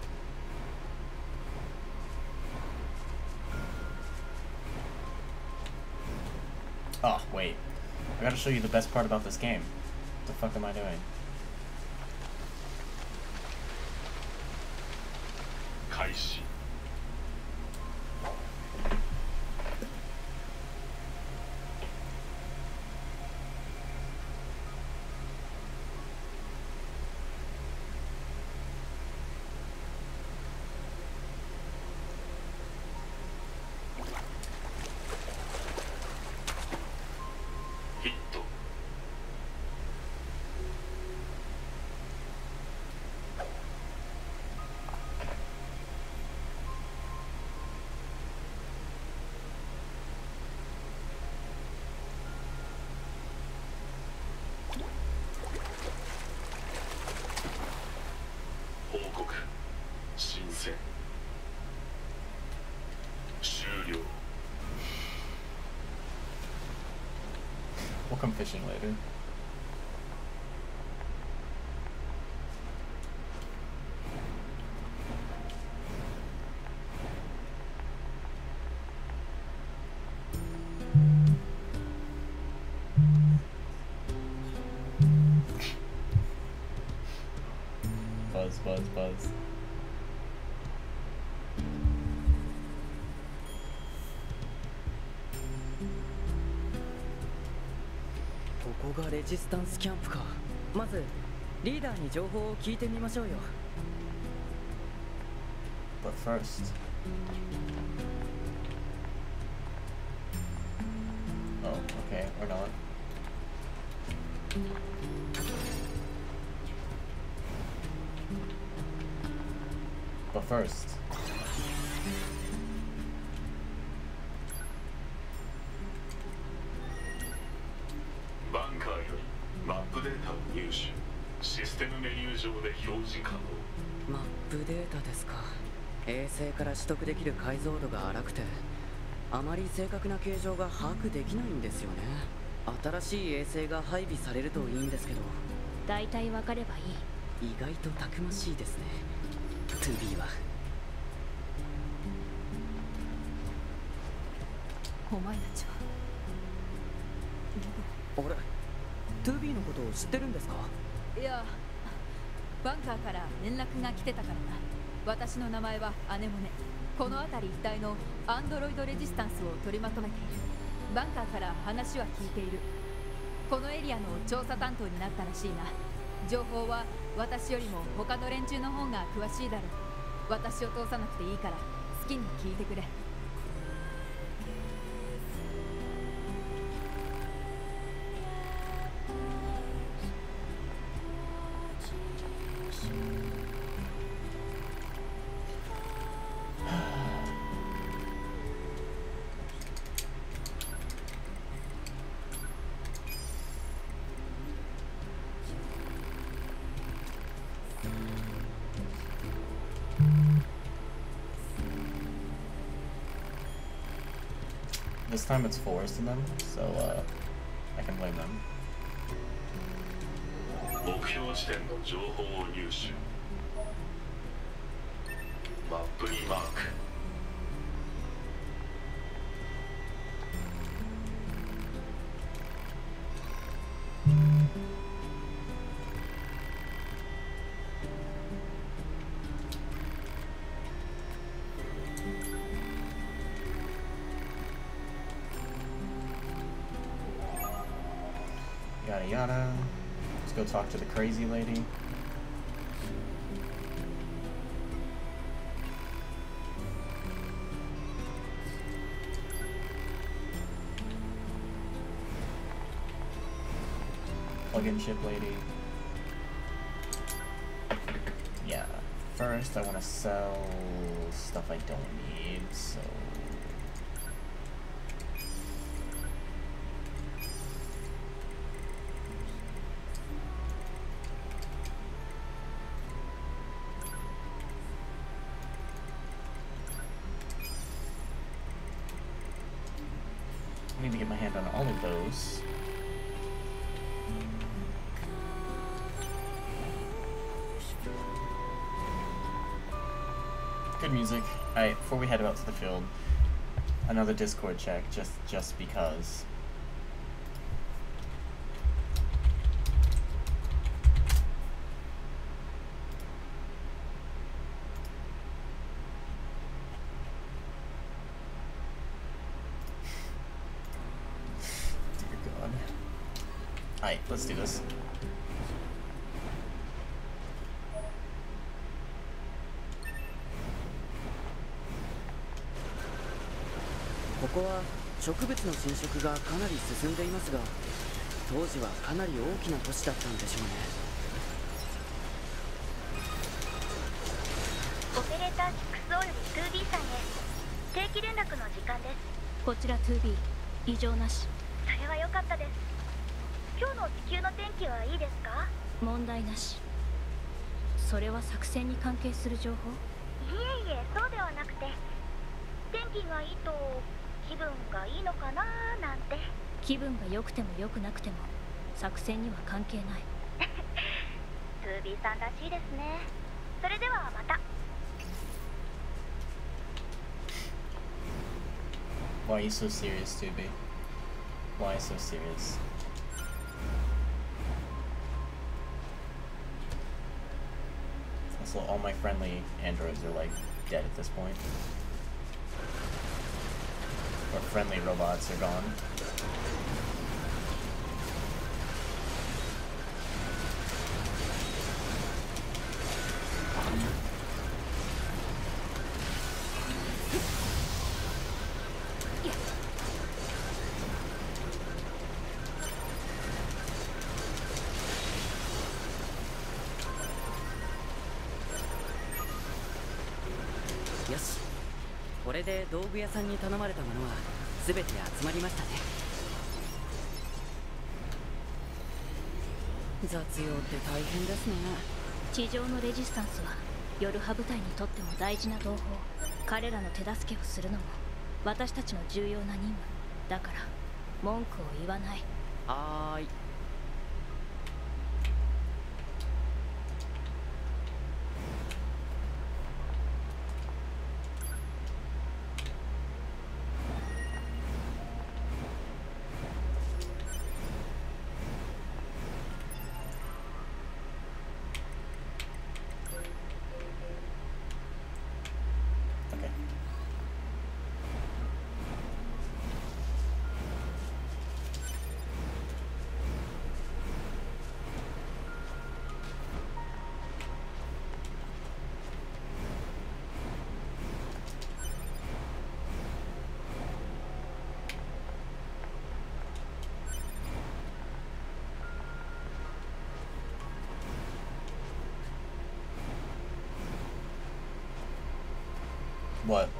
A: Oh, wait. I gotta show you the best part about this game. What the fuck am I doing? come fishing later. Buzz, buzz, buzz.
C: ここがレジスタンスキャンプか。まずリーダーに情報を聞いてみましょうよ。
A: But first, oh, okay, or not. But first,
D: bunker よりマップデータを入手。システムメニュー上で表示可能。
C: マップデータですか。衛星から取得できる解像度が荒くて、あまり正確な形状が把握できないんですよね。新しい衛星が配備されるといいんですけど。
E: 大体わかればいい。
C: 意外とたくましいですね、 ツービー は。
F: お前たちは
C: あれ ツービー のことを知ってるんですか？
G: いや、バンカーから連絡が来てたからな。私の名前はアネモネ。この辺り一帯のアンドロイドレジスタンスを取りまとめている。バンカーから話は聞いている。このエリアの調査担当になったらしいな。情報は私よりも他の連中の方が詳しいだろう。私を通さなくていいから好きに聞いてくれ。
A: This time it's forced to them, so uh, I can blame them.
D: 目標地点の情報を入手。マップにマーク。
A: Yada yada. Let's go talk to the crazy lady. Plug-in ship lady. Yeah. First, I want to sell stuff I don't need, so... I need to get my hand on all of those. Good music. Alright, before we head out to the field, another Discord check, just just because. Alright, let's do this.
C: ここは植物の侵食がかなり進んでいますが、当時はかなり大きな都市だったんでしょうね。
E: オペレーター シックスオー より ツービー さんへ定期連絡の時間です。
H: こちら ツービー 異常なし。
E: それは良かったです。今日の地球の天気はいいですか？
H: 問題なし。それは作戦に関係する情報？
E: いえいえ、そうではなくて、天気がいいと気分がいいのかなーなんて。
H: 気分が良くても良くなくても作戦には関係ない。
E: ツービー さんらしいですね。それではまた。
A: Why are you so serious, two B? Why so serious? Also, all my friendly androids are like dead at this point. Or friendly robots are gone.
C: Yoし、これで道具屋さんに頼まれたものは全て集まりましたね。雑用って大変ですね。
H: 地上のレジスタンスはヨルハ部隊にとっても大事な同胞。彼らの手助けをするのも私たちの重要な任務だから文句を言わない。
C: はーい。
A: What?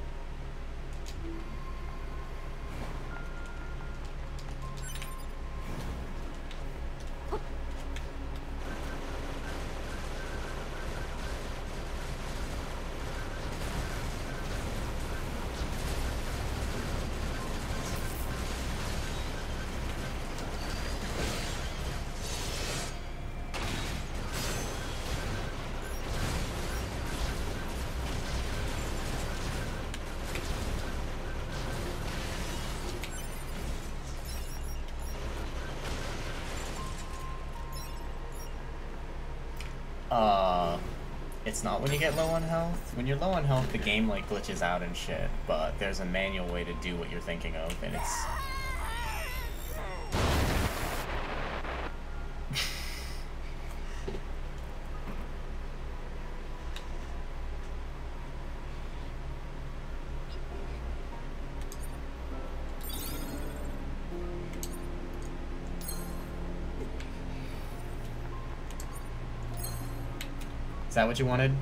A: Uh, it's not when you get low on health. When you're low on health, the game like glitches out and shit, but there's a manual way to do what you're thinking of, and it's... Is that what you wanted?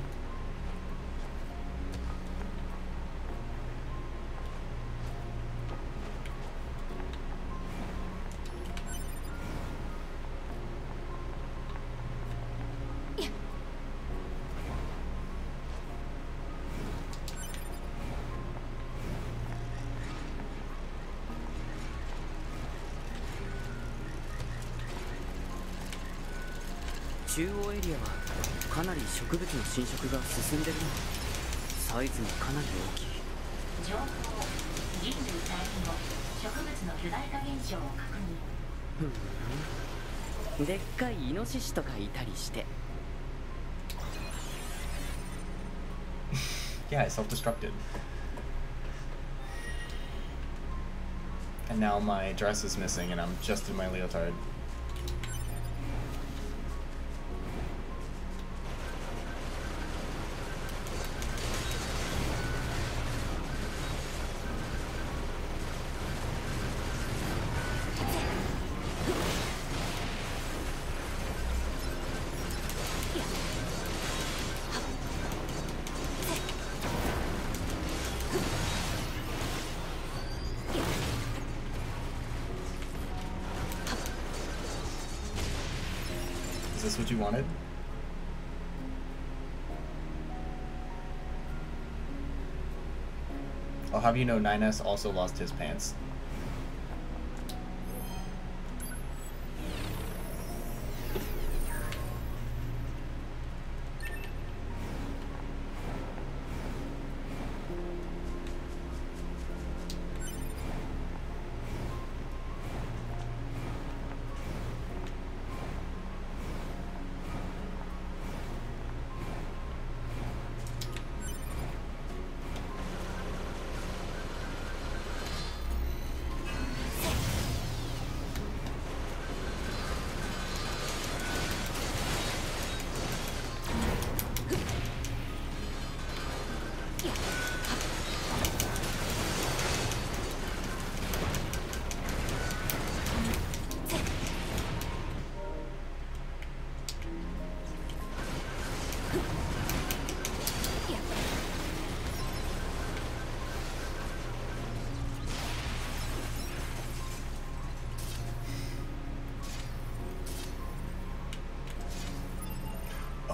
C: 中央エリアはかなり植物の侵食が進んでるな。サイズもかなり大きい。
I: 情報、人類最近の植物の巨大化現象を確認。
C: ふん、でっかいイノシシとかいたりして。
A: Yeah, I self-destructed. And now my dress is missing and I'm just in my leotard. Is this what you wanted? I'll have you know nine S also lost his pants.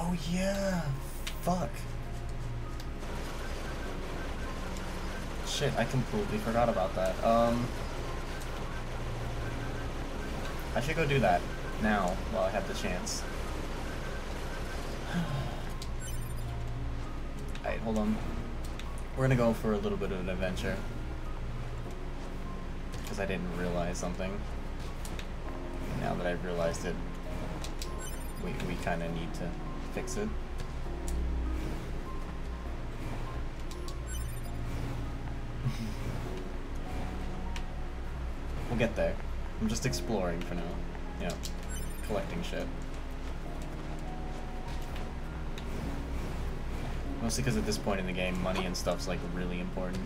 A: Oh yeah! Fuck. Shit, I completely forgot about that. Um... I should go do that now, while I have the chance. Alright, hold on. We're gonna go for a little bit of an adventure. Because I didn't realize something. Now that I've realized it, we, we kind of need to fix it. We'll get there. I'm just exploring for now. You know, collecting shit. Mostly because at this point in the game, money and stuff's like really important.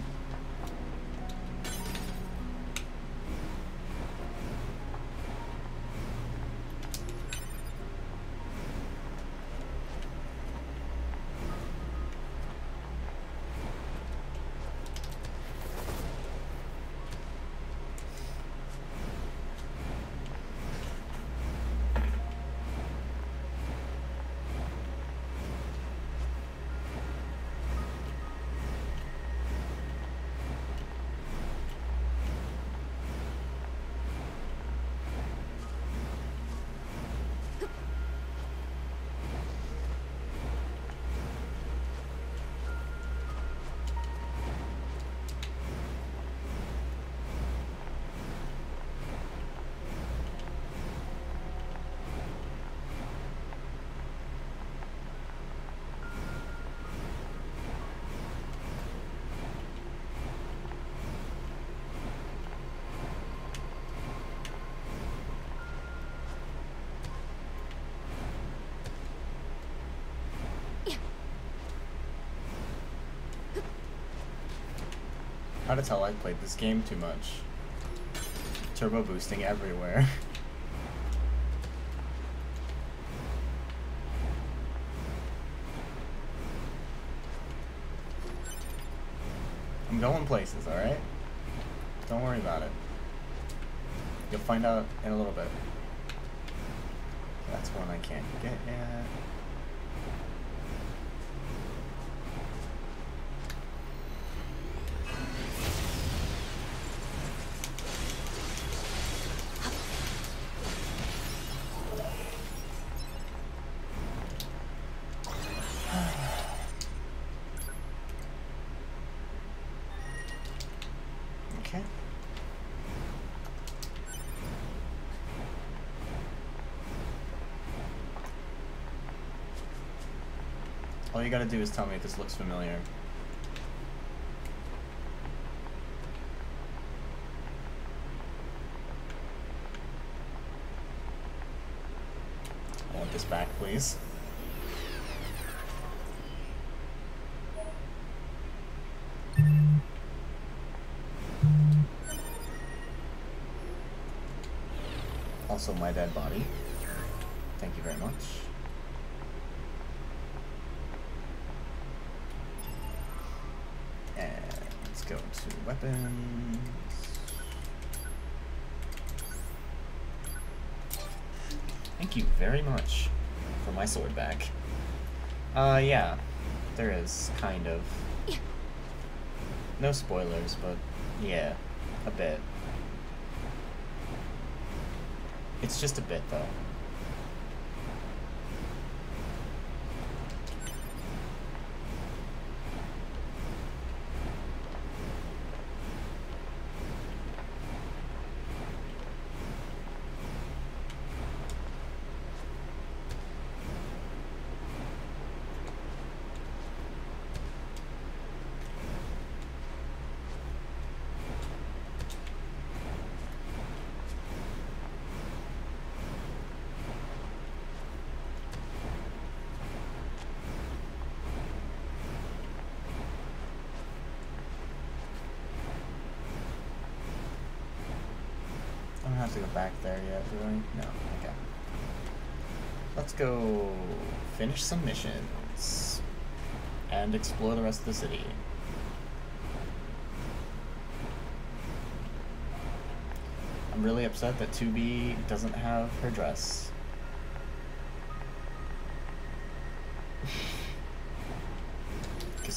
A: How to tell I played this game too much. Turbo boosting everywhere. I'm going places, alright? Don't worry about it. You'll find out in a little bit. That's one I can't get yet. All you gotta do is tell me if this looks familiar. I want this back, please. Also my dead body. Thank you very much. Go to weapons. Thank you very much for my sword back. Uh, yeah, there is, kind of. No spoilers, but yeah, a bit. It's just a bit, though. I don't have to go back there yet, do I? No, okay. Let's go finish some missions and explore the rest of the city. I'm really upset that two B doesn't have her dress.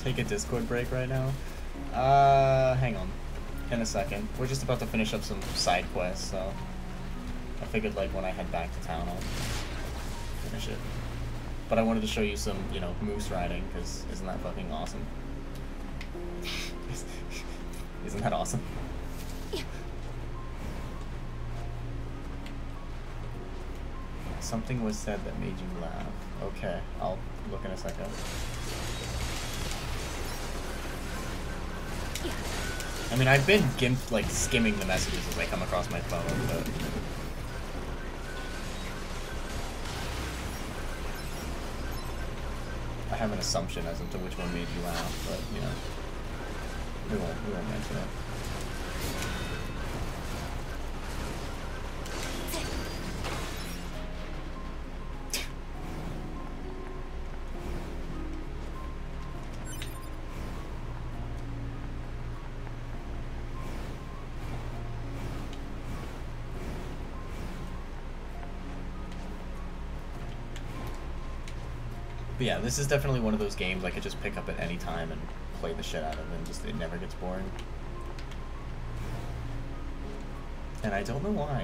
A: take a Discord break right now? Uh, hang on. In a second. We're just about to finish up some side quests, so I figured like when I head back to town I'll finish it. But I wanted to show you some, you know, moose riding, because isn't that fucking awesome? Isn't that awesome? Something was said that made you laugh. Okay, I'll look in a second. I mean, I've been gimp like skimming the messages as they come across my phone, but I have an assumption as to which one made you laugh, but you know, we won't we won't mention it. But yeah, this is definitely one of those games I could just pick up at any time and play the shit out of, and just it never gets boring. And I don't know why.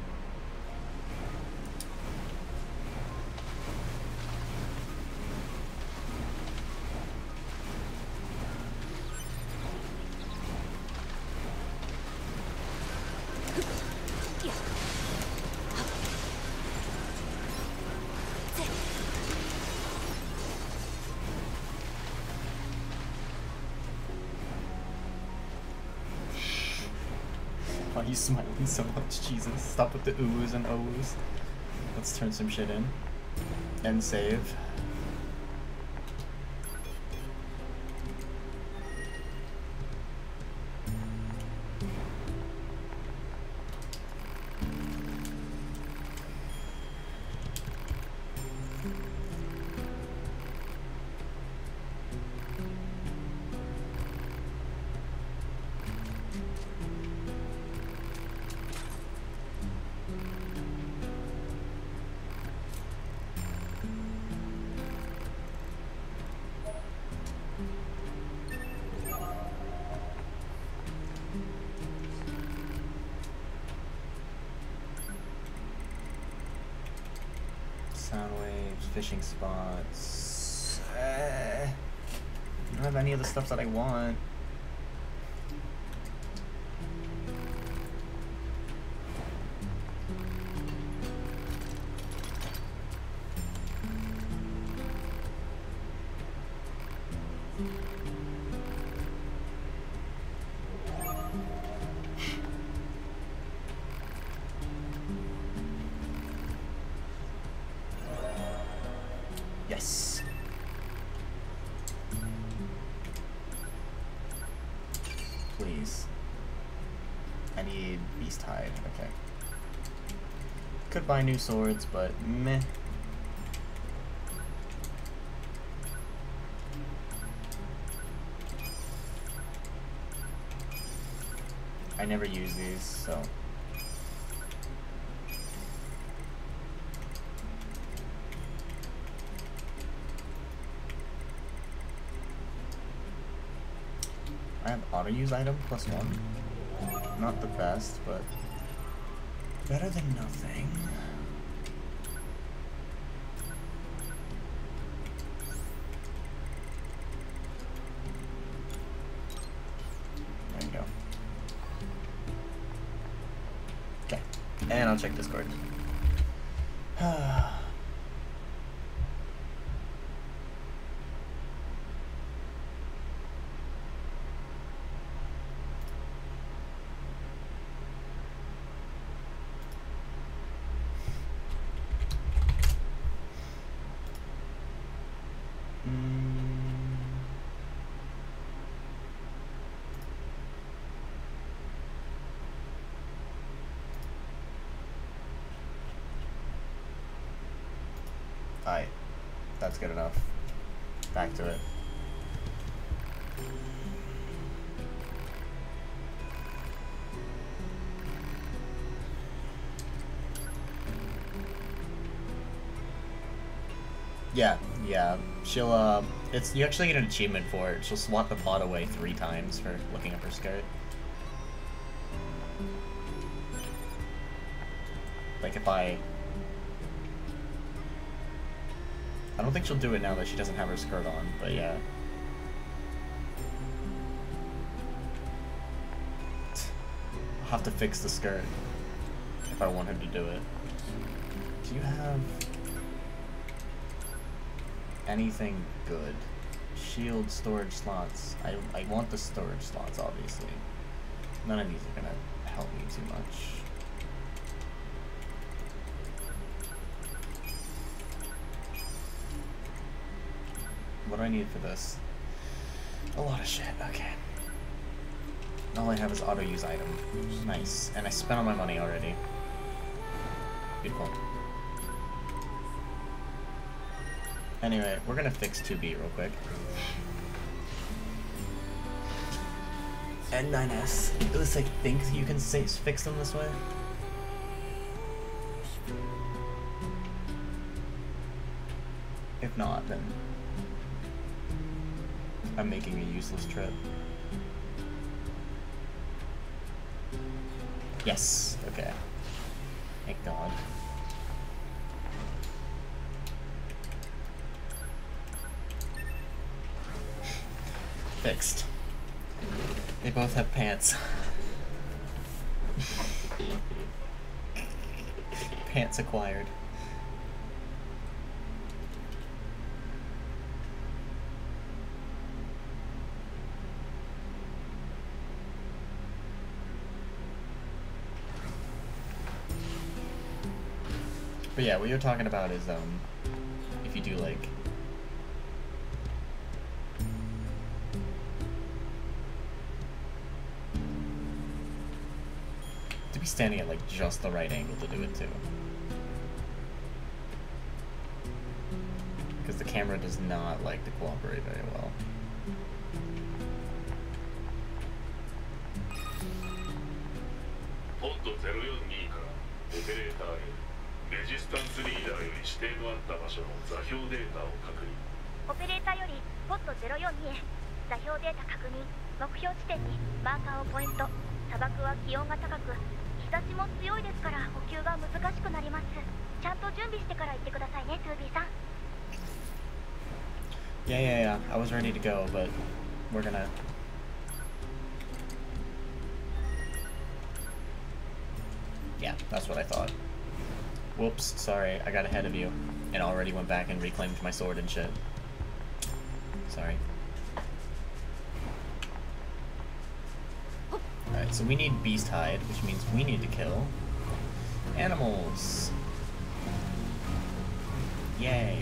A: Why are you smiling so much? Jesus. Stop with the oohs and ohs. Let's turn some shit in. And save. Sound waves, fishing spots. Uh, I don't have any of the stuff that I want. Yes. Please. I need beast hide. Okay. Could buy new swords, but meh. I never use these, so. I have auto use item plus one. Not the best, but better than nothing. There you go. Okay, and I'll check Discord. Alright, that's good enough. Back to it. Yeah, yeah. She'll, uh, it's, you actually get an achievement for it. She'll swat the pot away three times for looking up her skirt. Like if I... I don't think she'll do it now that she doesn't have her skirt on, but yeah. I'll have to fix the skirt if I want her to do it. Do you have anything good? Shield, storage slots. I, I want the storage slots, obviously. None of these are gonna help me too much. What do I need for this? A lot of shit, okay. All I have is auto-use item. Nice. And I spent all my money already. Beautiful. Anyway, we're gonna fix two B real quick. N nine S. At least I think you can say, fix them this way. If not, then I'm making a useless trip. Yes, okay. Thank God. Fixed. They both have pants. Pants acquired. But yeah, what you're talking about is, um, if you do, like, to be standing at, like, just the right angle to do it, too. Because the camera does not like to cooperate very well.
D: レジスタンスリーダーより指定のあった場所の座標データを確認。
E: オペレーターよりポットゼロよんにへ座標データ確認。目標地点にマーカーをポイント。砂漠は気温が高く日差しも強いですから補給が難しくなります。ちゃんと準備してから行ってくださいね、ツービー さん。
A: Yeah, yeah, yeah. I was ready to go, but we're gonna... Yeah, that's what I thought. Whoops, sorry, I got ahead of you, and already went back and reclaimed my sword and shit. Sorry. Alright, so we need beast hide, which means we need to kill animals. Yay.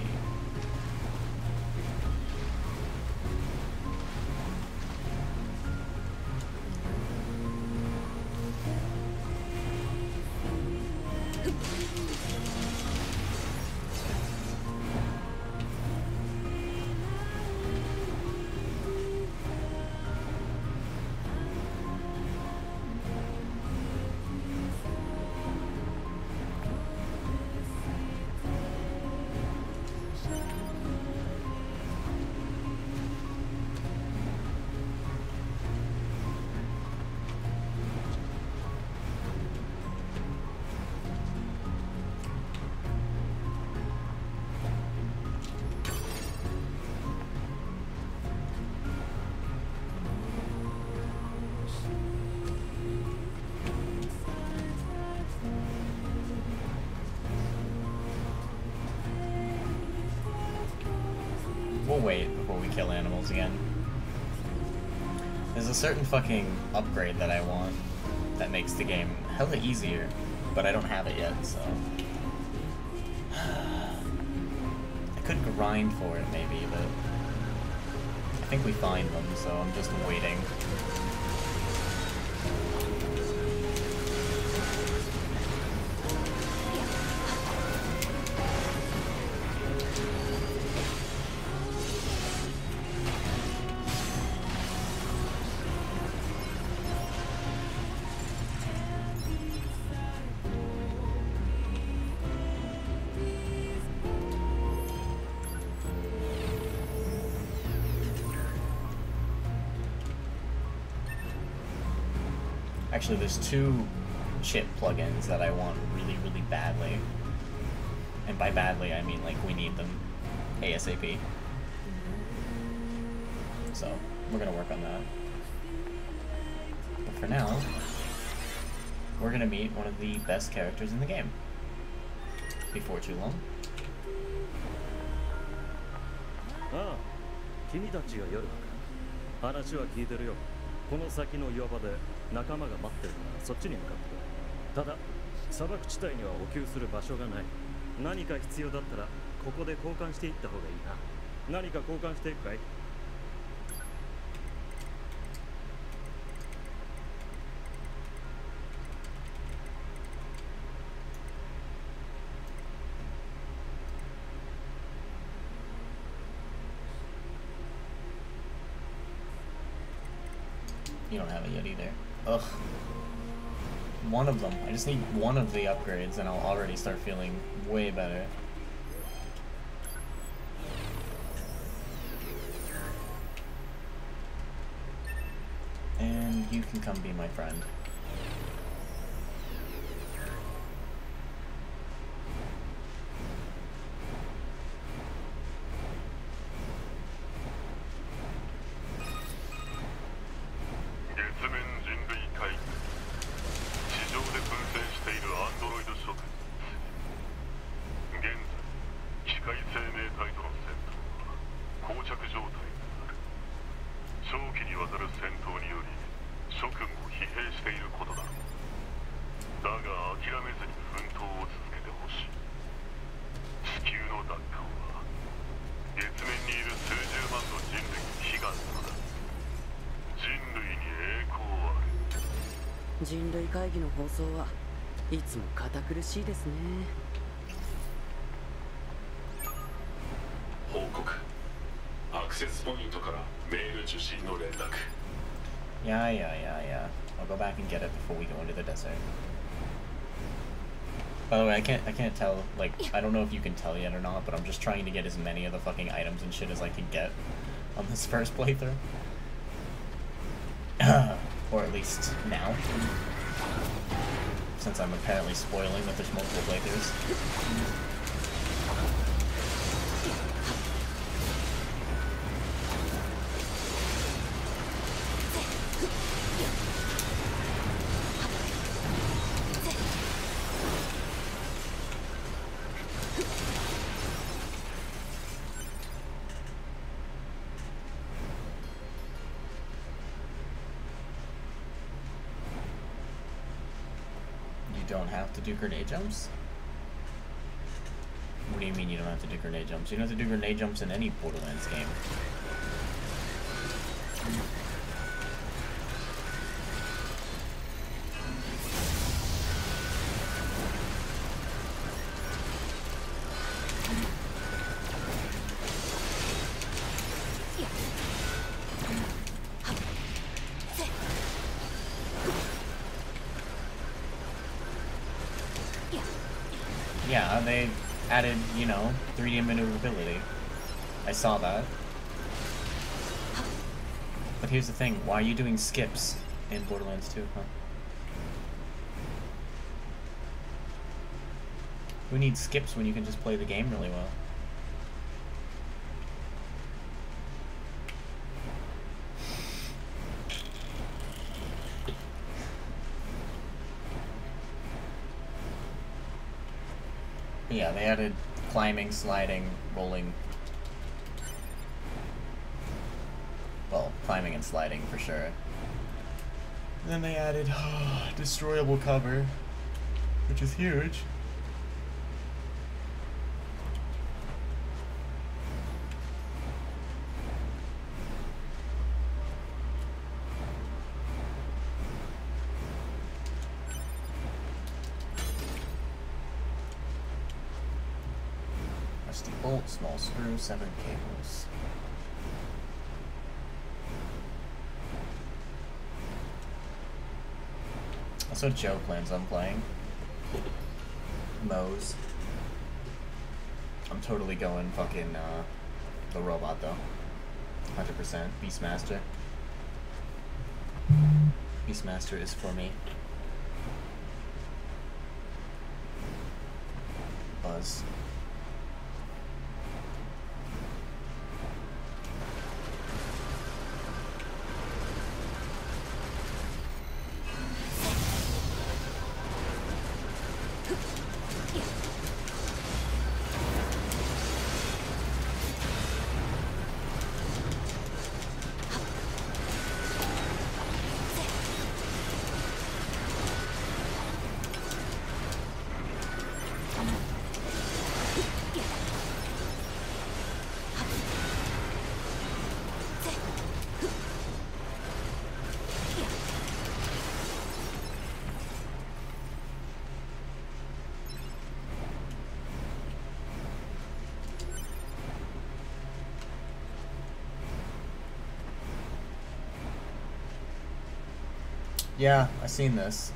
A: We'll wait before we kill animals again. There's a certain fucking upgrade that I want that makes the game hella easier, but I don't have it yet, so... I could grind for it maybe, but... I think we find them, so I'm just waiting. Actually, there's two chip plugins that I want really, really badly. And by badly, I mean like we need them ASAP. So, we're gonna work on that. But for now, we're gonna meet one of the best characters in the game. Before too long.
J: ああ、君たちが夜だか。話は聞いてるよ。この先の岩場で仲間が待ってるからそっちに向かってくれ。ただ、砂漠地帯には補給する場所がない。何か必要だったらここで交換していった方がいいな。何か交換していくかい?
A: You don't have it yet either. Ugh. One of them. I just need one of the upgrades and I'll already start feeling way better. And you can come be my friend. Yeah, yeah, yeah, yeah. I'll go back and get it before we go into the desert. By the way, I can't I can't tell, like, I don't know if you can tell yet or not, but I'm just trying to get as many of the fucking items and shit as I can get on this first playthrough. Or at least now. Since I'm apparently spoiling that there's multiple playthroughs. To do grenade jumps? What do you mean you don't have to do grenade jumps? You don't have to do grenade jumps in any Borderlands game. Yeah, they added, you know, three D maneuverability. I saw that. But here's the thing, why are you doing skips in Borderlands two, huh? Who needs skips when you can just play the game really well? Yeah, they added climbing, sliding, rolling. Well, climbing and sliding for sure. And then they added oh, destroyable cover, which is huge. Bolt, small screw, seven cables. That's what Joe plans on playing. Moe's. I'm totally going fucking uh, the robot though. one hundred percent. Beastmaster. Beastmaster is for me. Buzz. Yeah, I've seen this.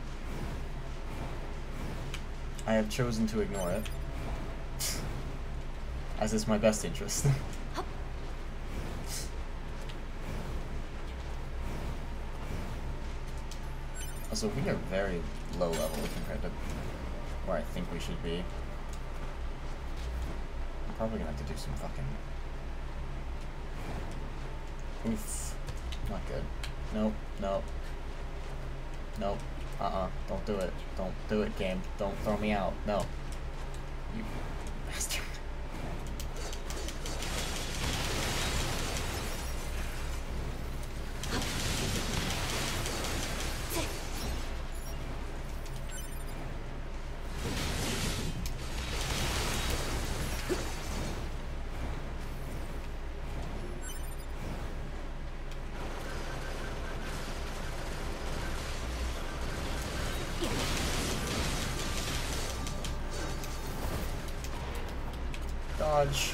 A: I have chosen to ignore it, as is my best interest. Also, we are very low level compared to where I think we should be. I'm probably gonna have to do some fucking... Oof. Not good. Nope, nope. Nope. Uh-uh. Don't do it. Don't do it, game. Don't throw me out. No. You bastard. Dodge.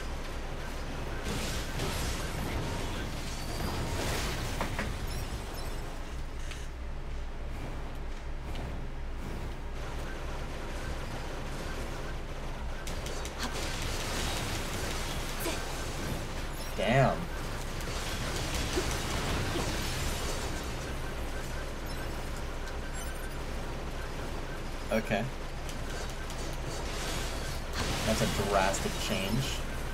A: Damn. Okay. That's a drastic change.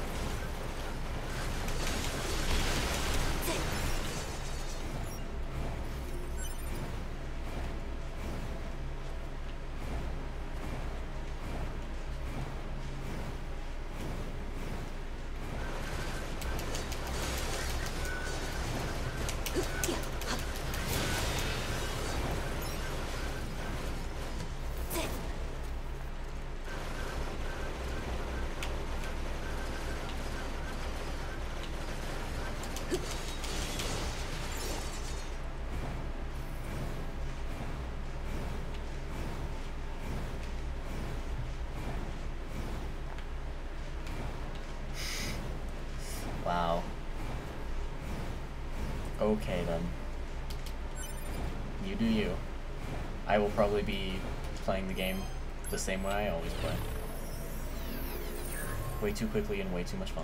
A: Wow. Okay then. You do you. I will probably be playing the game the same way I always play. Way too quickly and way too much fun.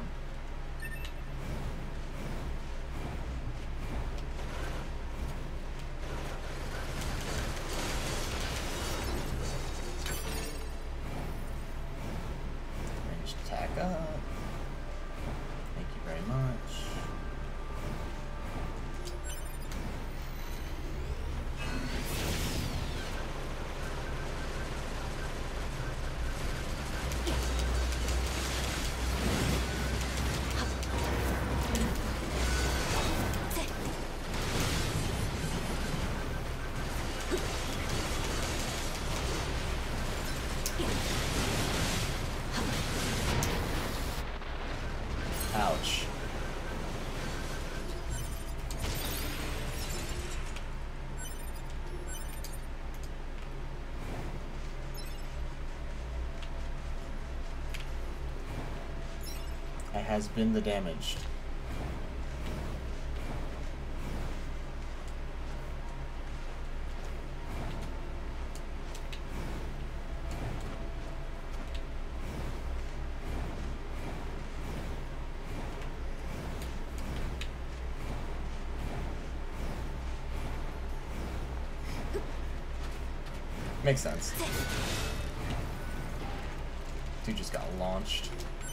A: Ranged attack up. Thank you very much. Ouch. I has been the damaged. Makes sense. Dude just got launched.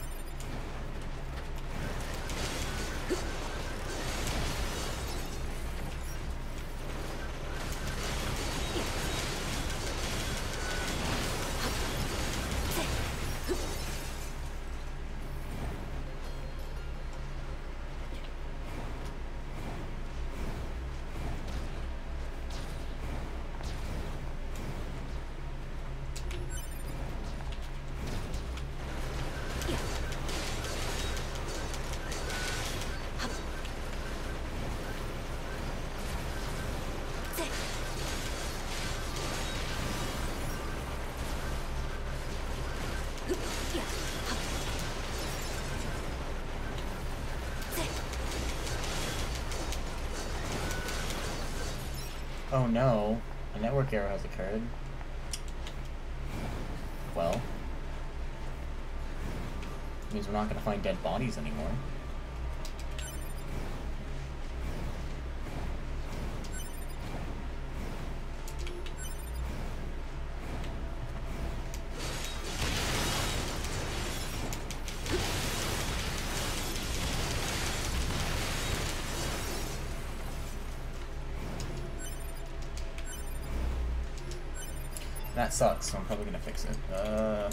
A: Oh no, a network error has occurred. Well, means we're not going to find dead bodies anymore. That sucks, so I'm probably gonna fix it. Uh...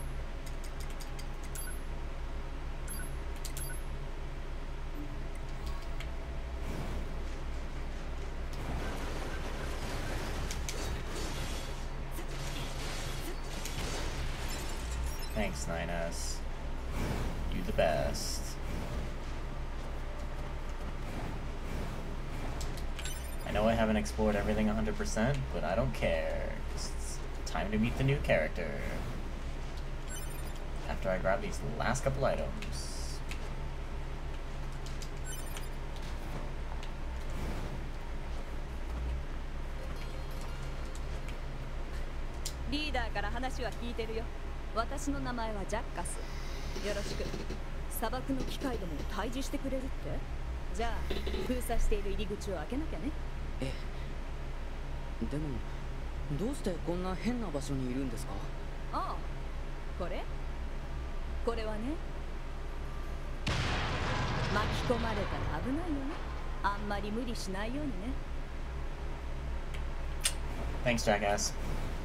A: Thanks, nine S. You the best. I know I haven't explored everything one hundred percent, but I don't care. It's time to meet the new character. After I grab these last couple items.
G: リーダーから話は聞いてるよ。私の名前はジャッカス。よろしく。砂漠の機械どもを退治してくれるって？じゃあ封鎖している入り口を開けなきゃね。
C: ええ。でもどうしてこんな変な場所にいるんですか？
G: ああ、これ？これはね、巻き込まれたら危ないよね。あんまり無理しないようにね。
A: Thanks, Jackass.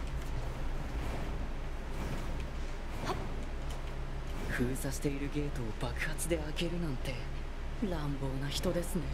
C: 封鎖しているゲートを爆発で開けるなんて乱暴な人ですね。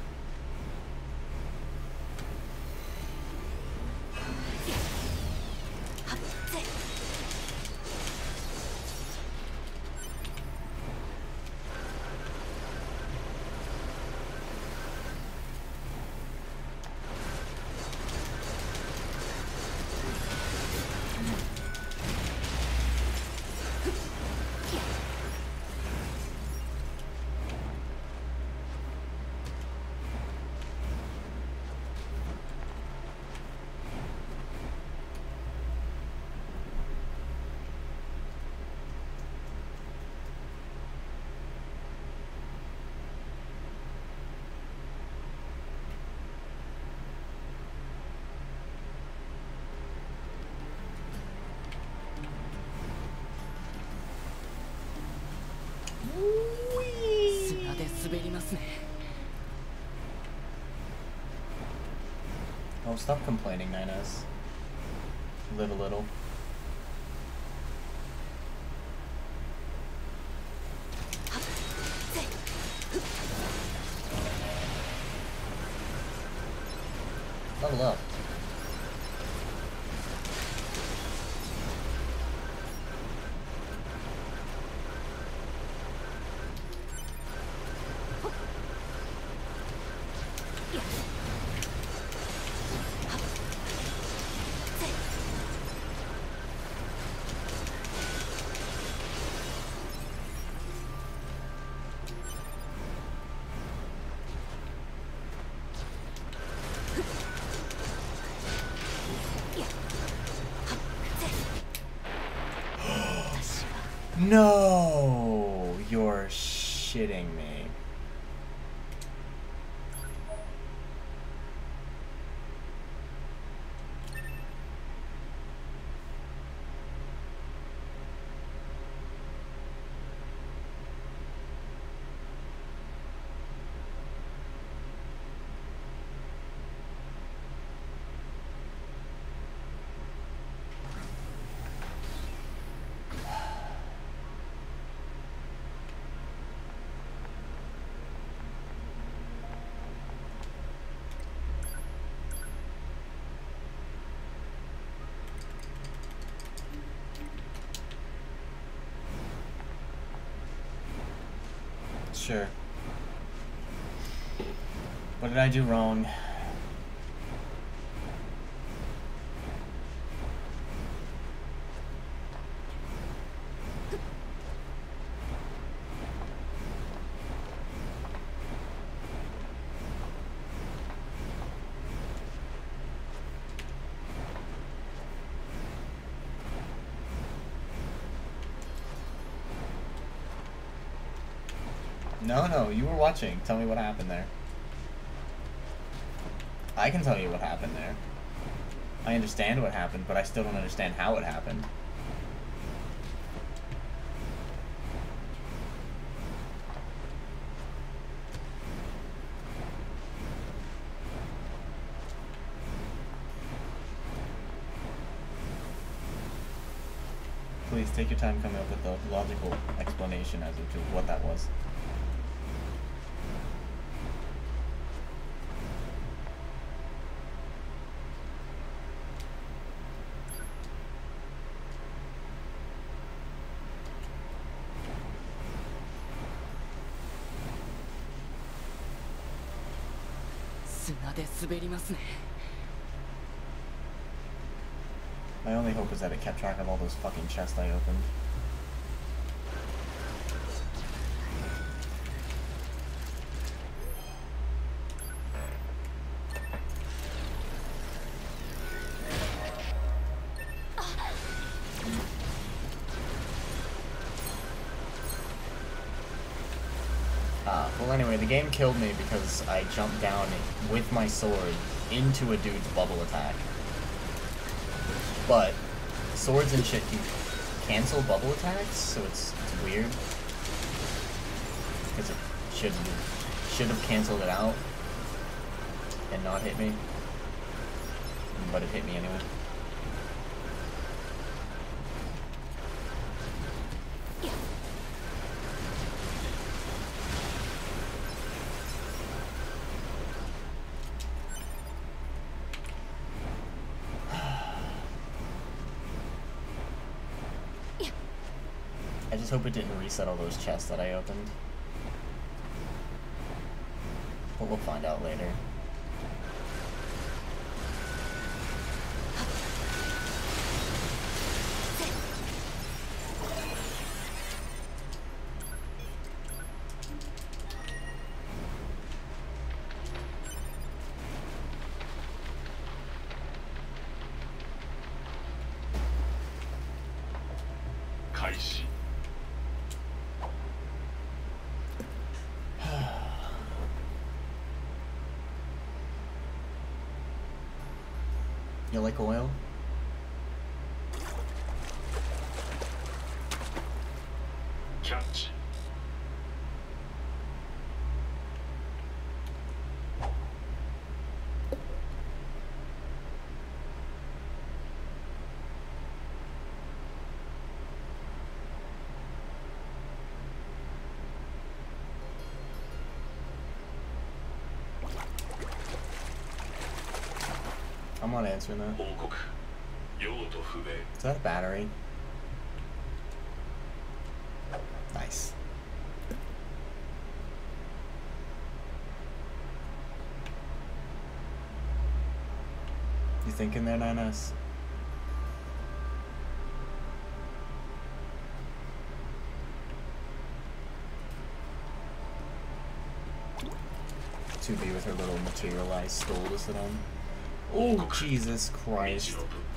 C: 砂で滑りますね。
A: Oh, stop complaining, nine S. Live a little. Level up. No, you're shitting me. sure. What did I do wrong? No, no, you were watching. Tell me what happened there. I can tell you what happened there. I understand what happened, but I still don't understand how it happened. Please take your time coming up with the logical explanation as to what that was. My only hope is that it kept track of all those fucking chests I opened. Uh, well anyway, the game killed me because I jumped down with my sword into a dude's bubble attack. But swords and shit can cancel bubble attacks, so it's, it's weird. Because it should, should have canceled it out and not hit me. But it hit me anyway. I just hope it didn't reset all those chests that I opened. But we'll find out later. You like oil?
D: Catch.
A: I'm not answering that. Is that a battery? Nice. You thinking there, nine S? two B with her little materialized stool to sit on. Oh, Jesus Christ.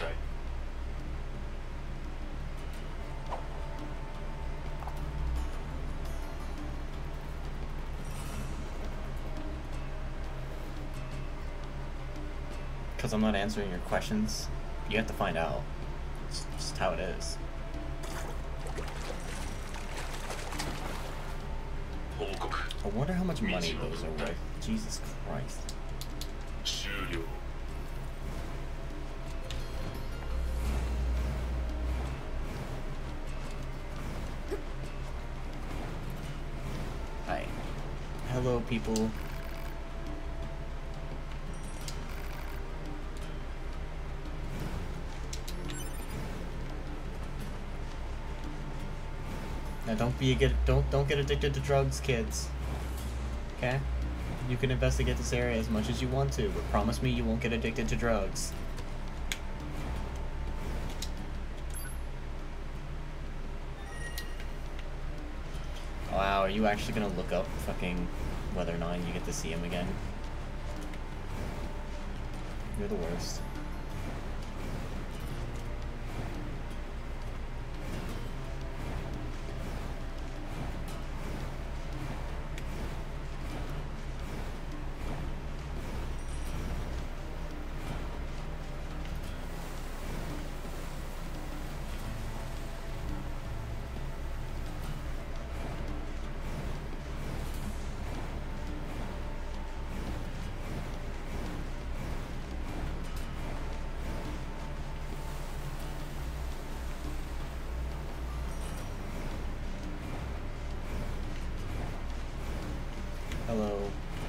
A: Because I'm not answering your questions, you have to find out. It's just how it is. I wonder how much money those are worth. Jesus Christ. Hi. Hello, people. Now don't be a get don't don't get addicted to drugs, kids. okay? You can investigate this area as much as you want to, but promise me you won't get addicted to drugs. Wow, are you actually gonna look up fucking whether or not you get to see him again? You're the worst. Hello.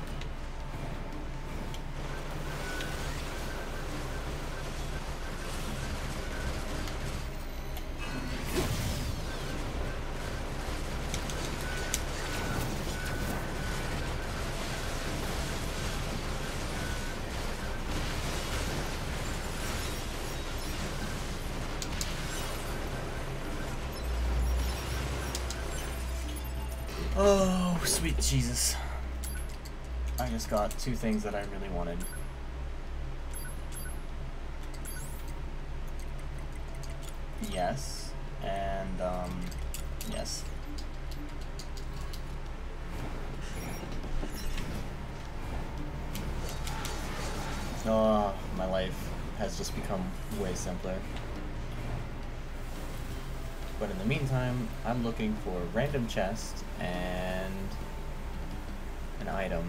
A: Oh, sweet Jesus. I just got two things that I really wanted. Yes, and, um, yes. Oh, my life has just become way simpler. But in the meantime, I'm looking for a random chest and an item.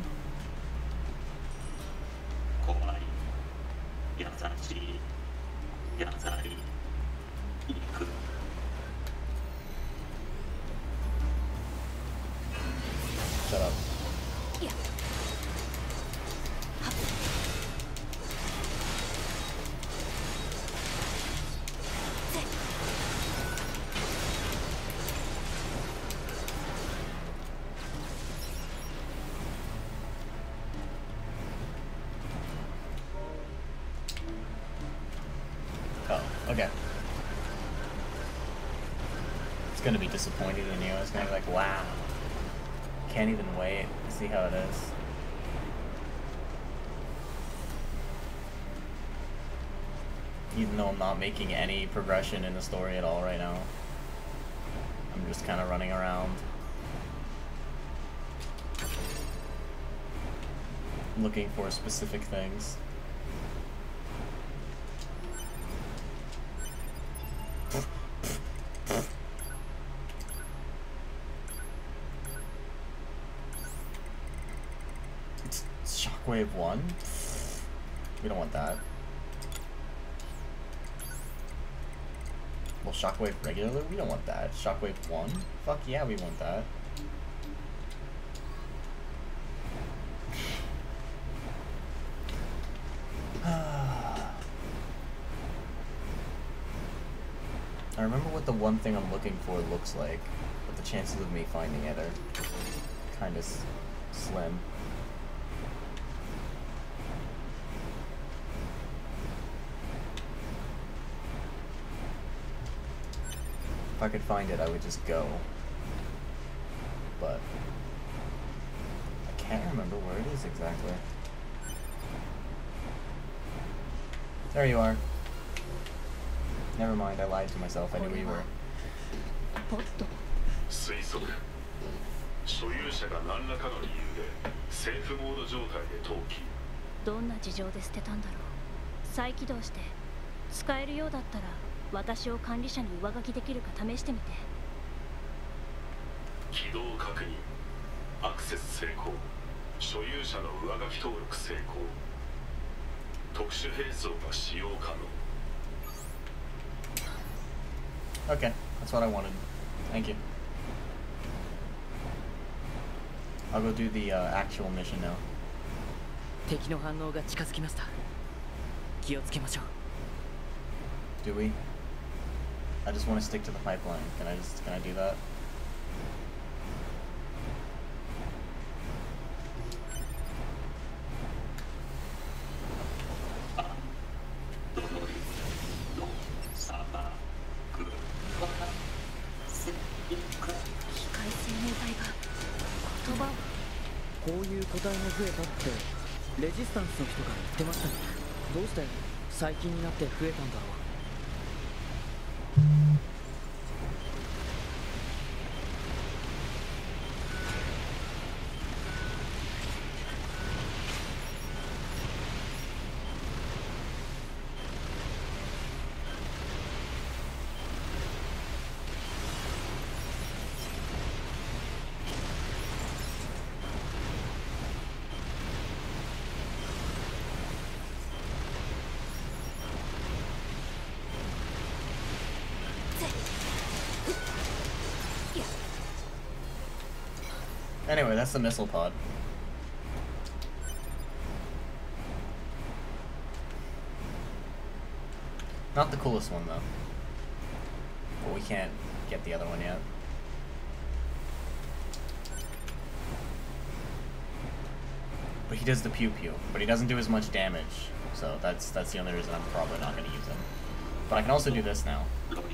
A: Shut up.
H: Yeah.
A: Oh, okay. It's gonna be disappointing in you. It's gonna be like, wow. Can't even wait to see how it is. Even though I'm not making any progression in the story at all right now. I'm just kind of running around. Looking for specific things. Shockwave one? We don't want that. Well, Shockwave regular? We don't want that. Shockwave one? Fuck yeah, we want that. I remember what the one thing I'm looking for looks like, but the chances of me finding it are kind of slim. If I could find it, I would just go. But I can't remember where it is exactly. There you are. Never mind, I lied to myself. I knew where you were.
D: 推測所有者が何らかの理由でセーフモード状態で投棄
H: どんな事情で捨てたんだろう。再起動して使えるようだったら私を管理者に上書きできるか試してみて。
D: 起動確認アクセス成功所有者の上書き登録成功特殊変装が使用可能
A: Okay, that's what I wanted. Thank you. I'll go do the uh, actual mission now.
C: 敵の反応が近づきました。気をつけましょう。
A: Do we? I just want to stick to the pipeline. Can I just, can I do that?
C: 葉はこういう個体も増えたってレジスタンスの人が言ってましたね。どうして最近になって増えたんだろう。
A: Anyway, that's the missile pod. Not the coolest one, though. But we can't get the other one yet. But he does the pew pew, but he doesn't do as much damage. So that's that's the only reason I'm probably not going to use him. But I can also do this now.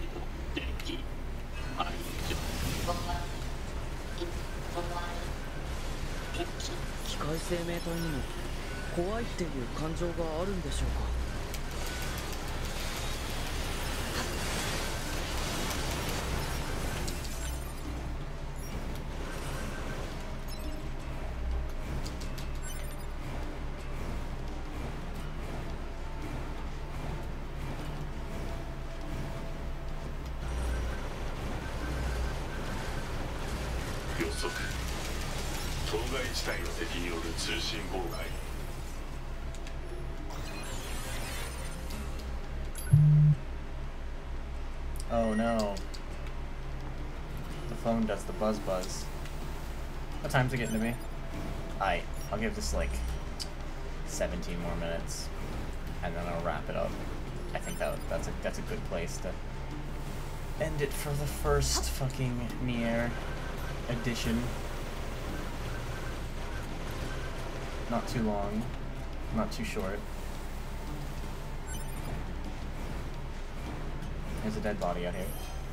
C: 機械生命体にも怖いっていう感情があるんでしょうか。
D: 予測当該地帯の敵による通信妨害
A: Oh no. The phone does the buzz buzz. What time's it getting to me? Alright, I'll give this like seventeen more minutes and then I'll wrap it up. I think that that's a that's a good place to end it for the first fucking Nier edition. Not too long, not too short. There's a dead body out here.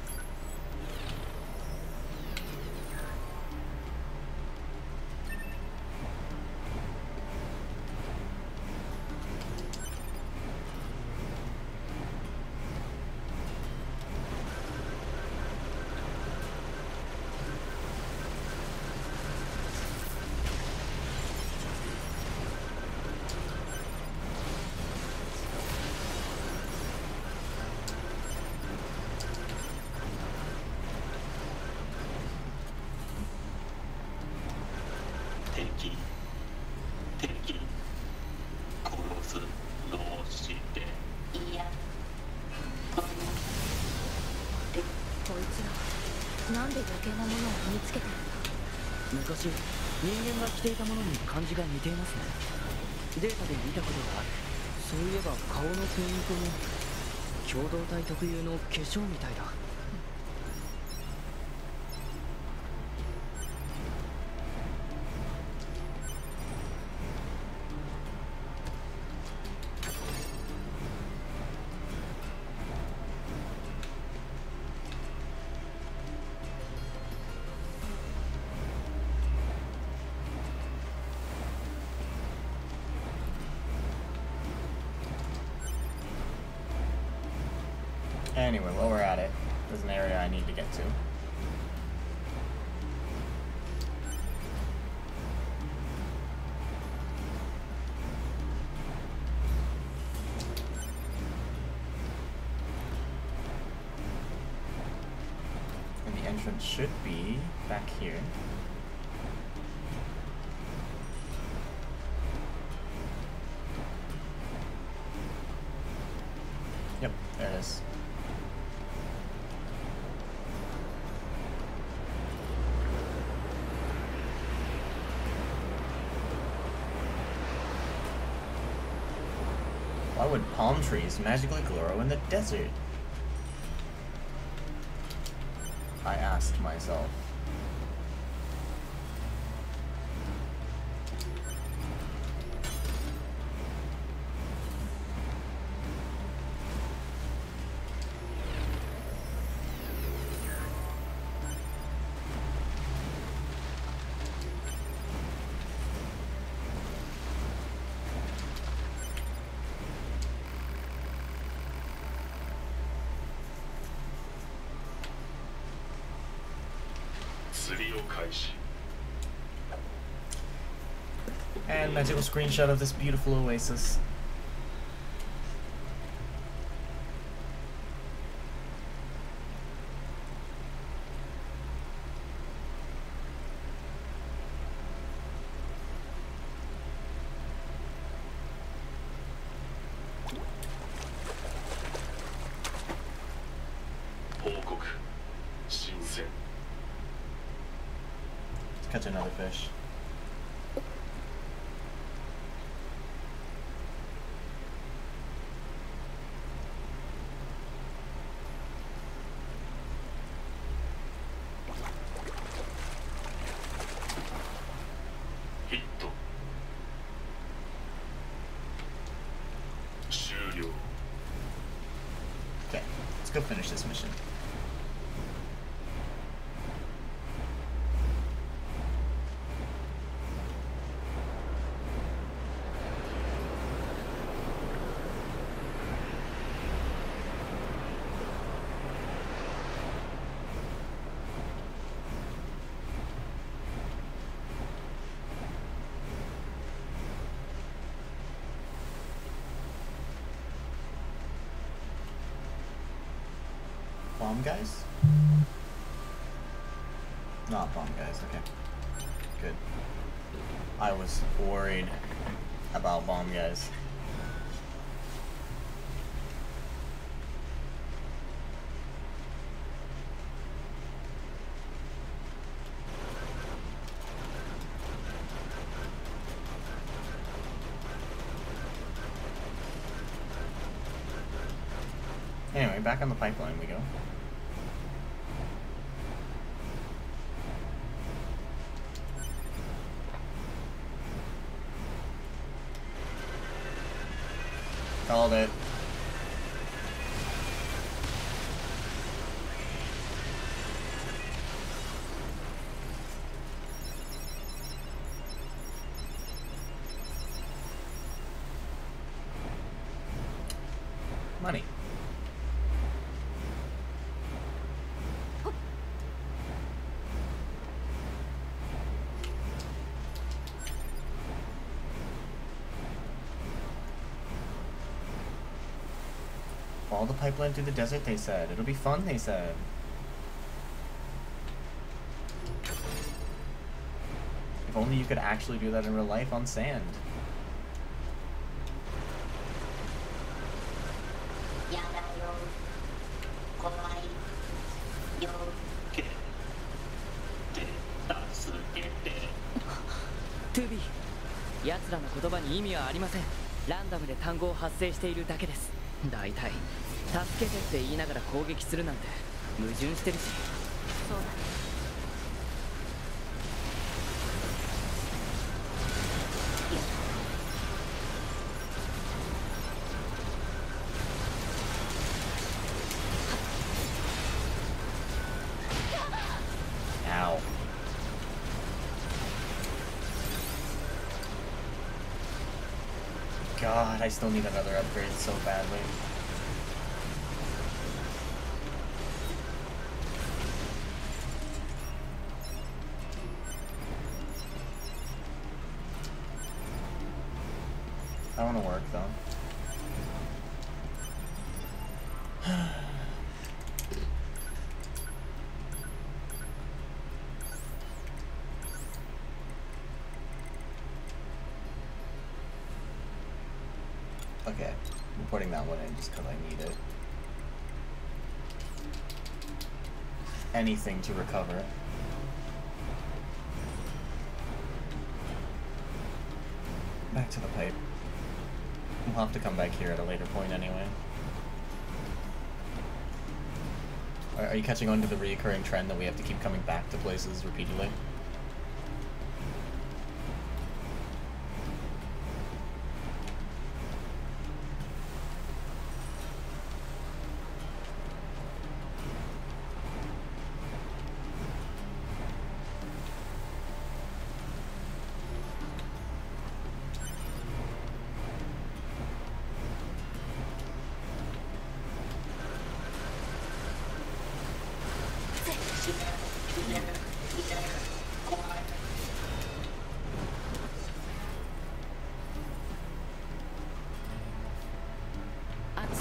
A: 昔、人間が着ていたものに感じが似ていますね。データで見たことがある。そういえば顔のペイントも共同体特有の化粧みたいだ。Anyway, while we're at it, there's an area I need to get to. And the entrance should be back here. Yep, there it is. Why would palm trees magically grow in the desert? I asked myself. And magical screenshot of this beautiful oasis. Let's catch another fish. Okay, let's go finish this mission. Bomb guys? Not bomb guys, okay. Good. I was worried about bomb guys. Anyway, back on the pipeline we go. Called it. Money. Follow the pipeline through the desert, they said. It'll be fun, they said. If only you could actually do that in real life on sand.
C: トゥービー、奴らの言葉に意味はありません。ランダムで単語を発生しているだけです。だいたい助けてって言いながら攻撃するなんて矛盾してるし。
H: そうだね。
A: Ow. God, I still need another upgrade so badly. I want to work though. Okay, I'm putting that one in just because I need it. Anything to recover. Back to the pipe. We'll have to come back here at a later point anyway. Are, are you catching on to the recurring trend that we have to keep coming back to places repeatedly?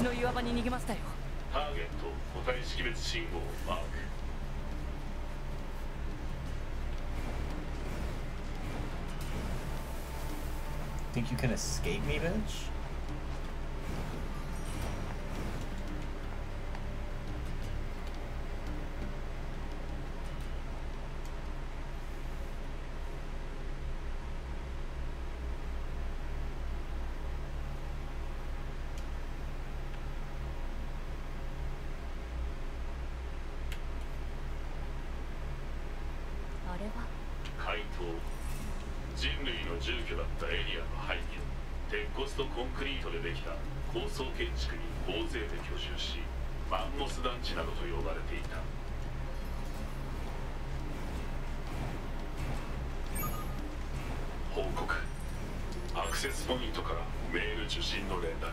C: の岩場に逃げましたよ。
D: ターゲット個体識別信号をマーク。
A: Think you can escape me, bitch?
D: とコンクリートでできた高層建築に大勢で居住し、マンモス団地などと呼ばれていた。報告。アクセスポイントからメール受信の連絡。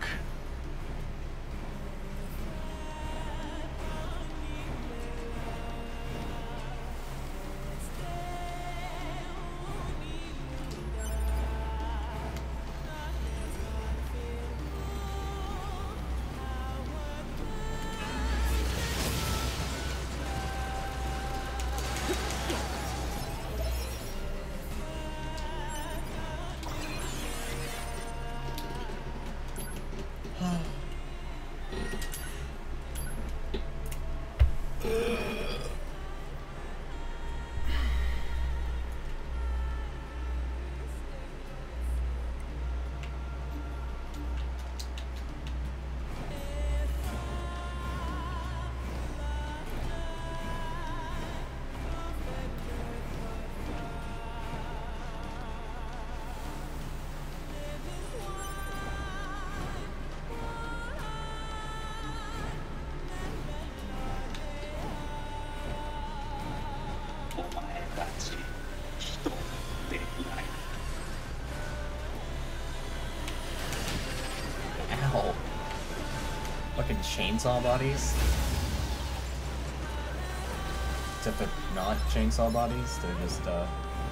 A: Fucking chainsaw bodies. Except they're not chainsaw bodies, they're just uh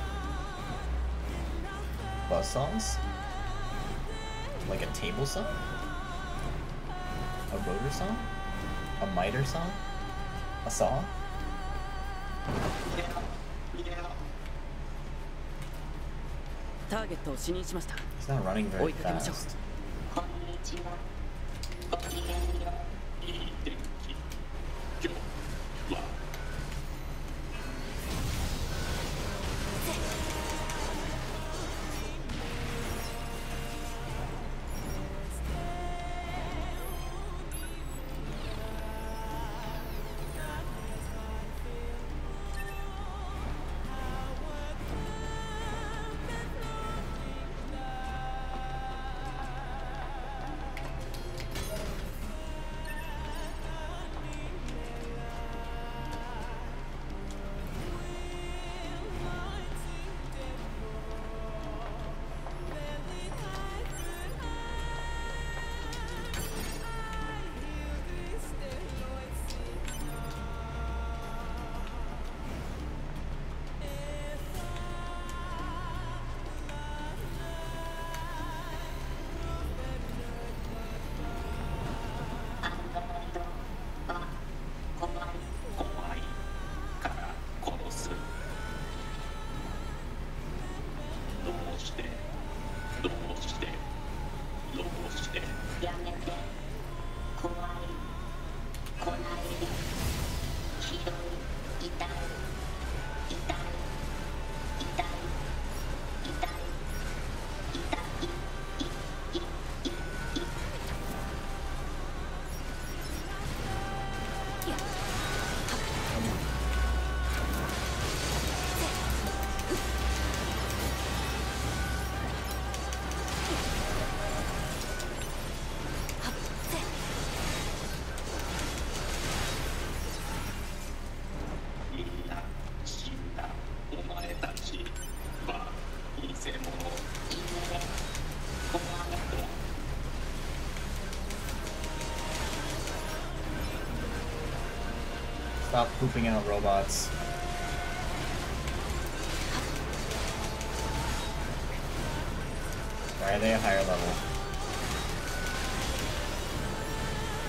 A: buzzsaws? Like a table saw? A rotor saw? A miter saw? A saw? He's not running very fast. Stop pooping out robots. Why are they a higher level?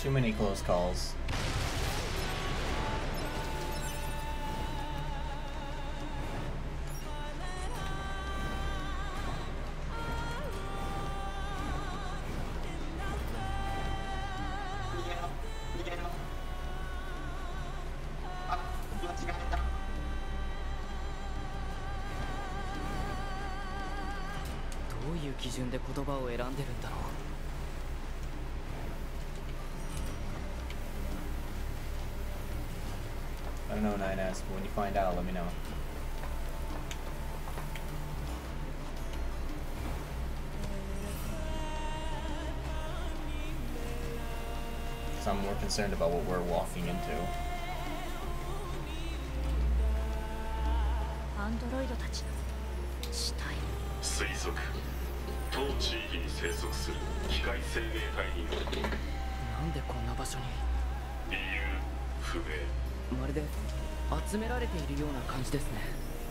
A: Too many close calls. I don't know, nine S, but when you find out, let me know. Because I'm more concerned about what we're walking into.
H: アンドロイドたちの死体。
D: 推測。当地域に生息する機械生命体による。
C: なんでこんな場所に？
D: 理由不明。
C: まるで集められているような感じですね。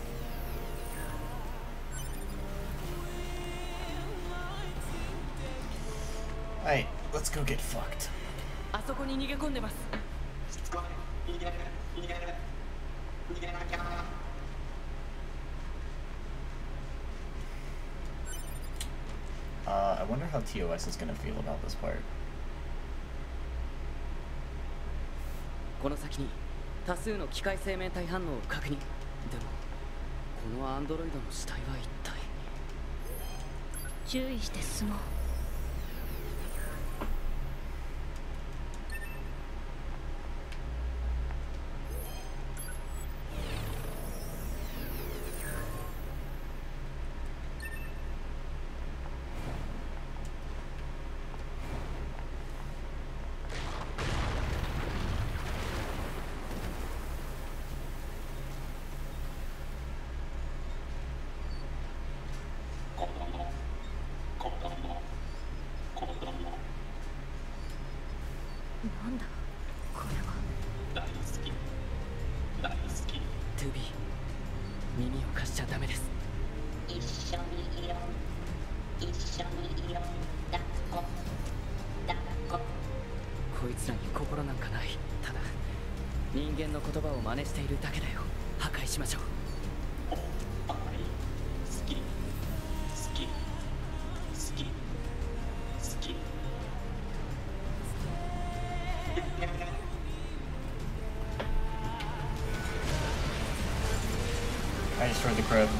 A: Alright, let's go get fucked.
C: あそこに逃げ込んでます。
A: 逃げる、逃げる、逃げなきゃ。Uh, I wonder how T O S is gonna feel about this part.
C: この先に多数の機械生命体反応を確認。でもこのアンドロイドの死体は一体。
H: 注意して進もう。なんだこれは。大好き大好き。
C: トゥービー、耳を貸しちゃダメです。
I: 一緒にいよう一緒にいよう抱っこ抱っこ。
C: こいつらに心なんかない。ただ人間の言葉を真似しているだけだよ。破壊しましょう。
I: おっぱい好き好き好き好き。
A: I destroyed the crib.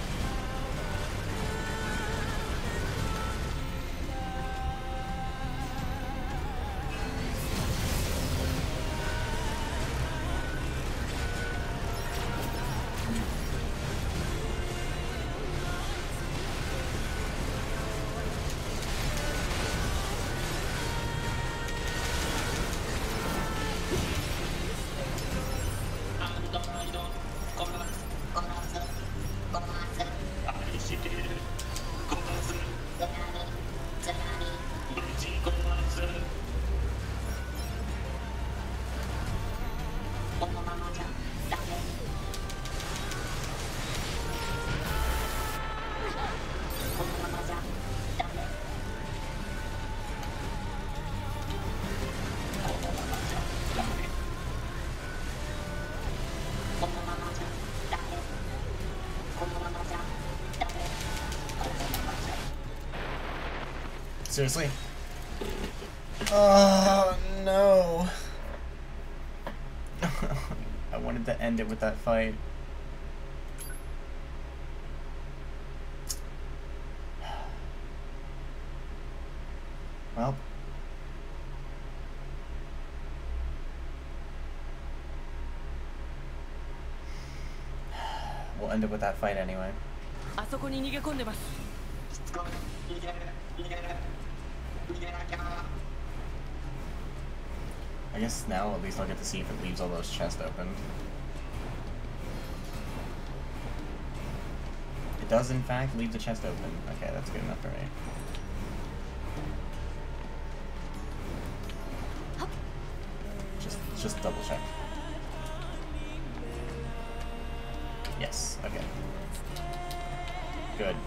A: Seriously? Oh no. I wanted to end it with that fight. Well. We'll end it with that fight anyway.
C: あそこに逃げ込んでます。
A: I guess now at least I'll get to see if it leaves all those chests open. It does in fact leave the chest open. Okay, that's good enough for me. Just, just double check. Yes, okay. Good.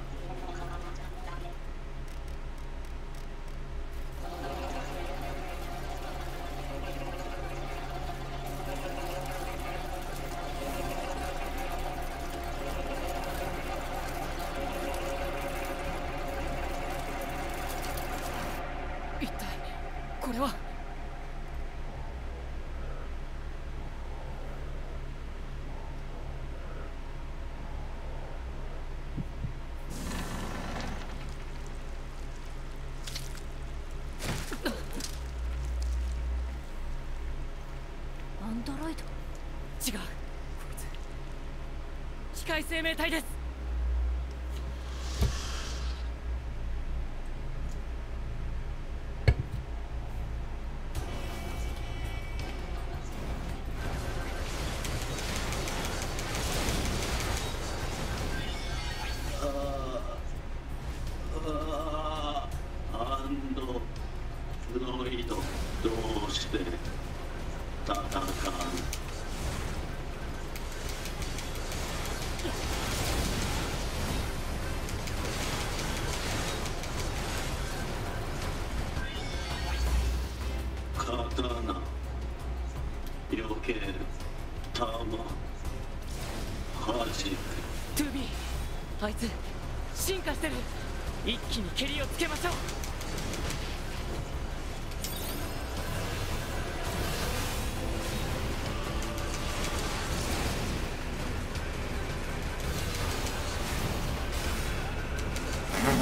C: 一体これは。
H: アンドロイド？
C: 違う、こいつ機械生命体です。
D: アンドロイド、どうして戦う？刀避ける、弾弾く。
C: トゥービー、あいつ進化してる。一気に蹴りをつけましょう。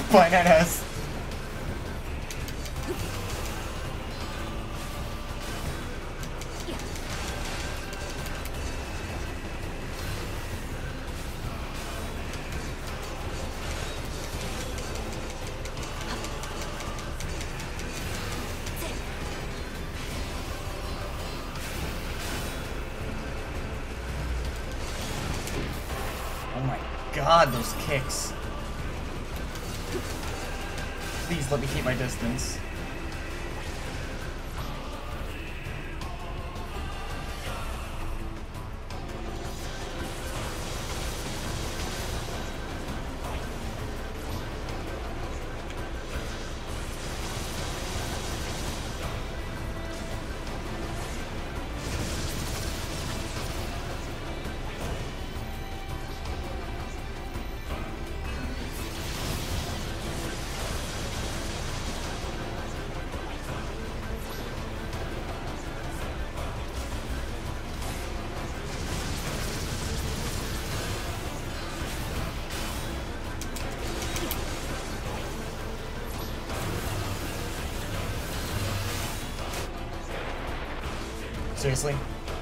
A: Bye, Nines. Oh my god, those kicks. Please let me keep my distance. Seriously?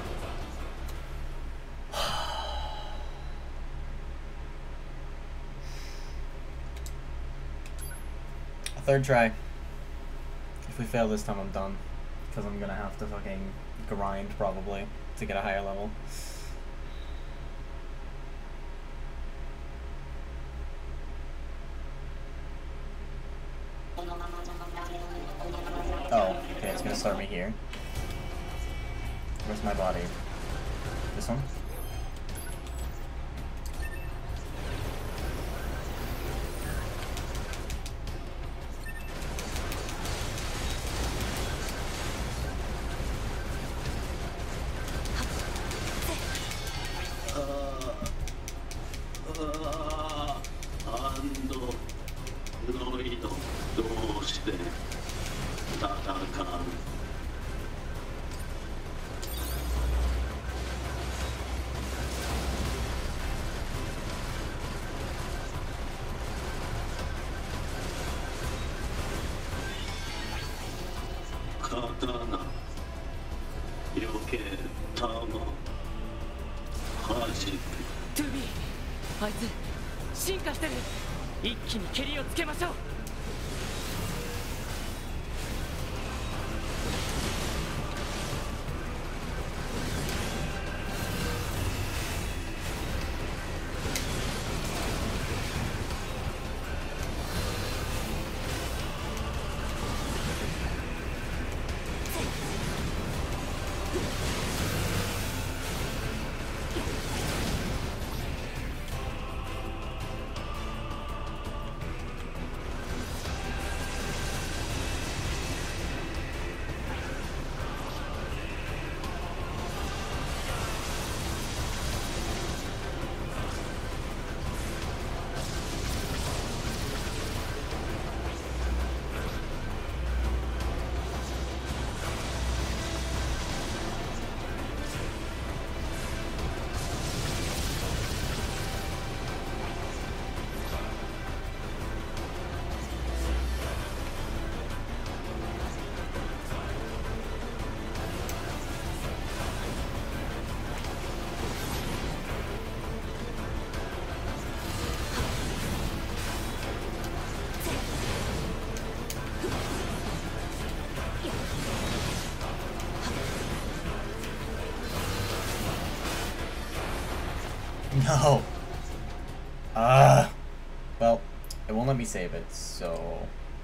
A: A third try. If we fail this time, I'm done. Because I'm gonna have to fucking grind, probably, to get a higher level. Oh, okay, it's gonna start me here. Where's my body? This one?
C: トゥービー、あいつ進化してる。一気に蹴りをつけましょう。No. Ah. Uh, well, it won't let me save it, so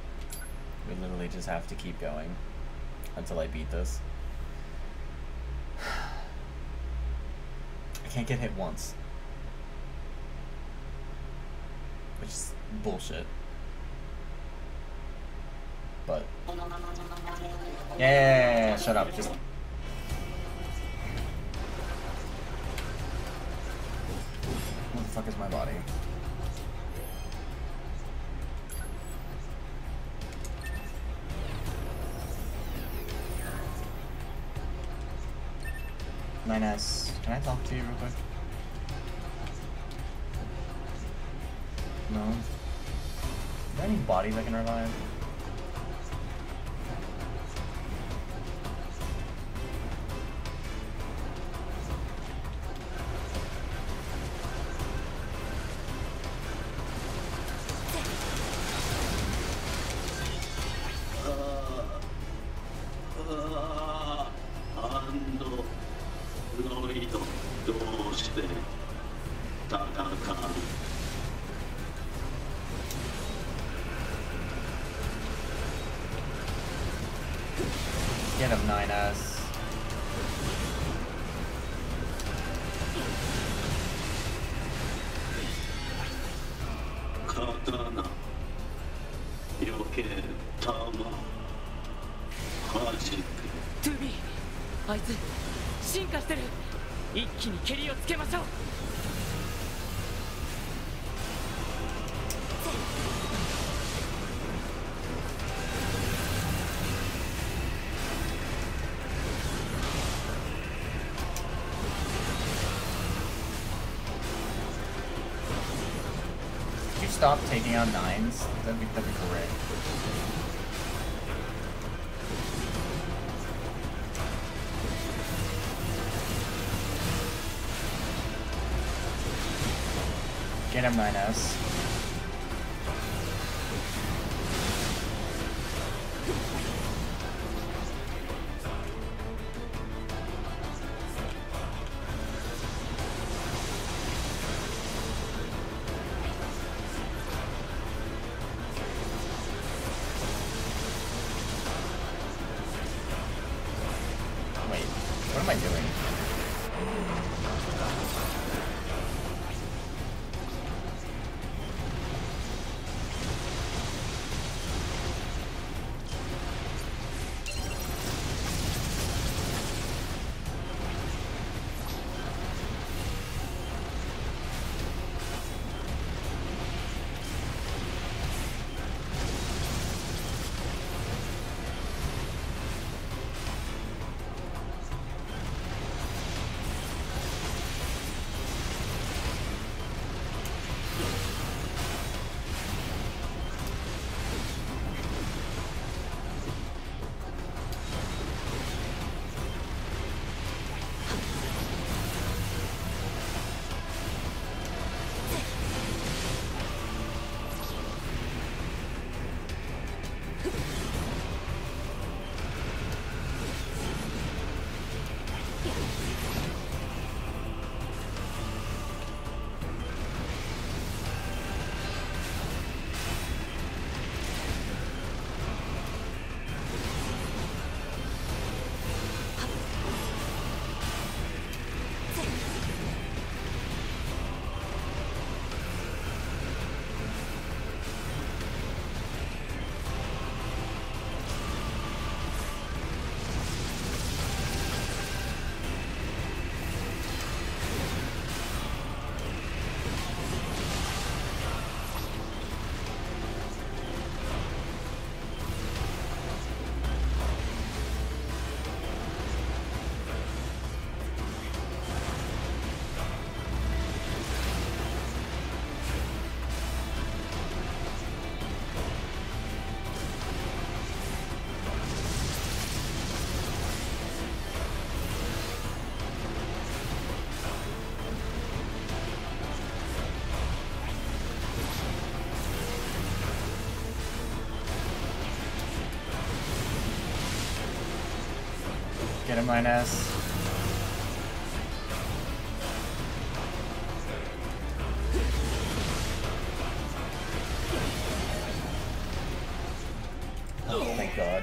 C: we literally just have to keep going until I beat this. I can't get hit once, which is bullshit. But yeah, shut up. Just. Where the fuck is my body? nine S, can I talk to you real quick? No?
A: there any bodies I can revive? Get him, nine S.
I: Katana. Yoke Tama. Hajike.
C: トゥービー、あいつ進化してる。一気に蹴りをつけましょう。
A: Could you stop taking on nines? That'd be, that'd be great. Get him, nine S. Wait, what am I doing? Get him, nine S. Oh, thank God.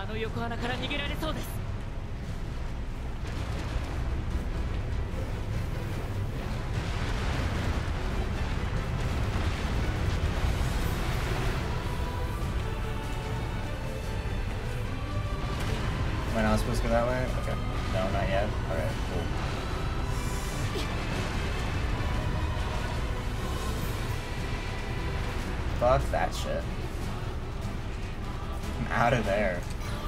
C: の横穴から逃げられそうです。
A: Am I not supposed to go that way? Okay. No, not yet. Alright, cool. Fuck that shit. I'm out of there.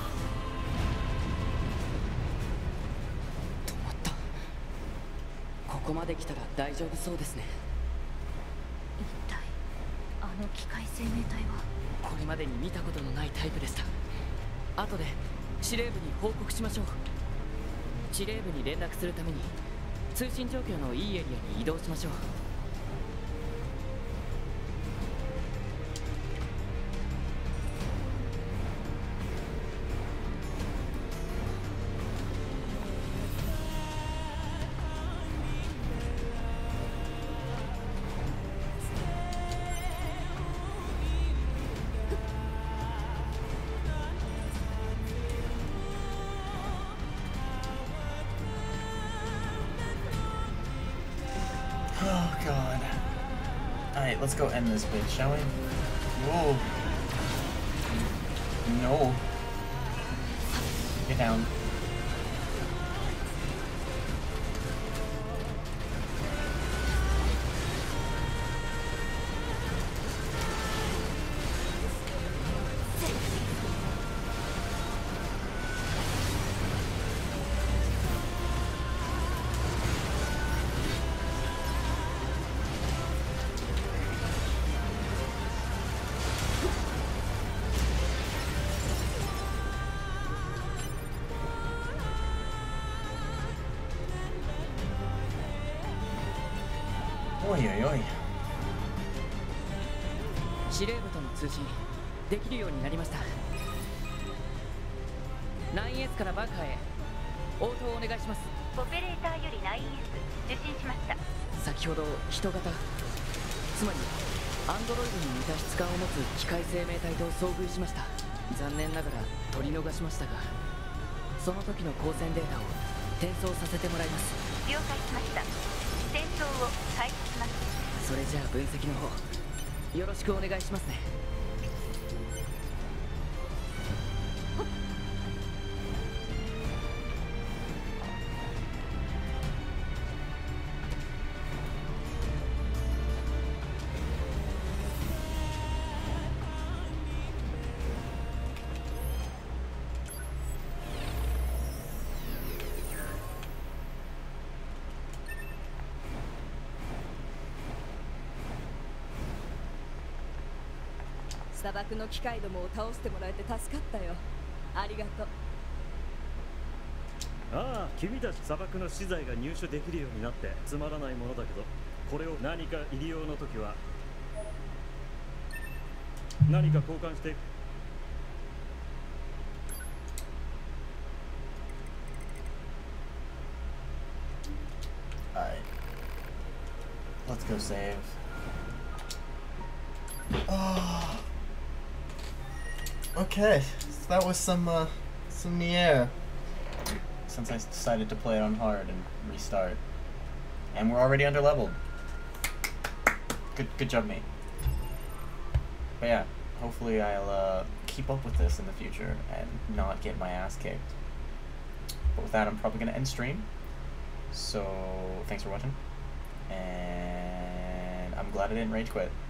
C: 止まった。ここまで来たら大丈夫そうですね。
H: 一体あの機械生命体は。
C: これまでに見たことのないタイプでした。後で司令部に報告しましょう。司令部に連絡するために通信状況のいいエリアに移動しましょう。
A: Oh god. Alright, let's go end this bit, shall we? Whoa. No. Get down. Oi, oi, oi.
C: 司令部との通信できるようになりました。ナインエス からバンカーへ応答お願いします。
E: オペレーターより ナインエス 受信しました。
C: 先ほど人型、つまりアンドロイドに似た質感を持つ機械生命体と遭遇しました。残念ながら取り逃しましたが、その時の光線データを転送させてもらいます。
E: 了解しました。転送を開始します。
C: それじゃあ分析の方よろしくお願いしますね。
G: 砂漠の機械どもを倒してもらえて助かったよ。ありがとう。
J: ああ、君たち砂漠の資材が入手できるようになってつまらないものだけど、これを何か入り用の時は何か交換して。
A: Alright. Let's go save. Oh. Okay, so that was some uh, some Nier. Since I decided to play it on hard and restart, and we're already under leveled. Good, good job, me. But yeah, hopefully I'll uh, keep up with this in the future and not get my ass kicked. But with that, I'm probably gonna end stream. So thanks for watching, and I'm glad I didn't rage quit.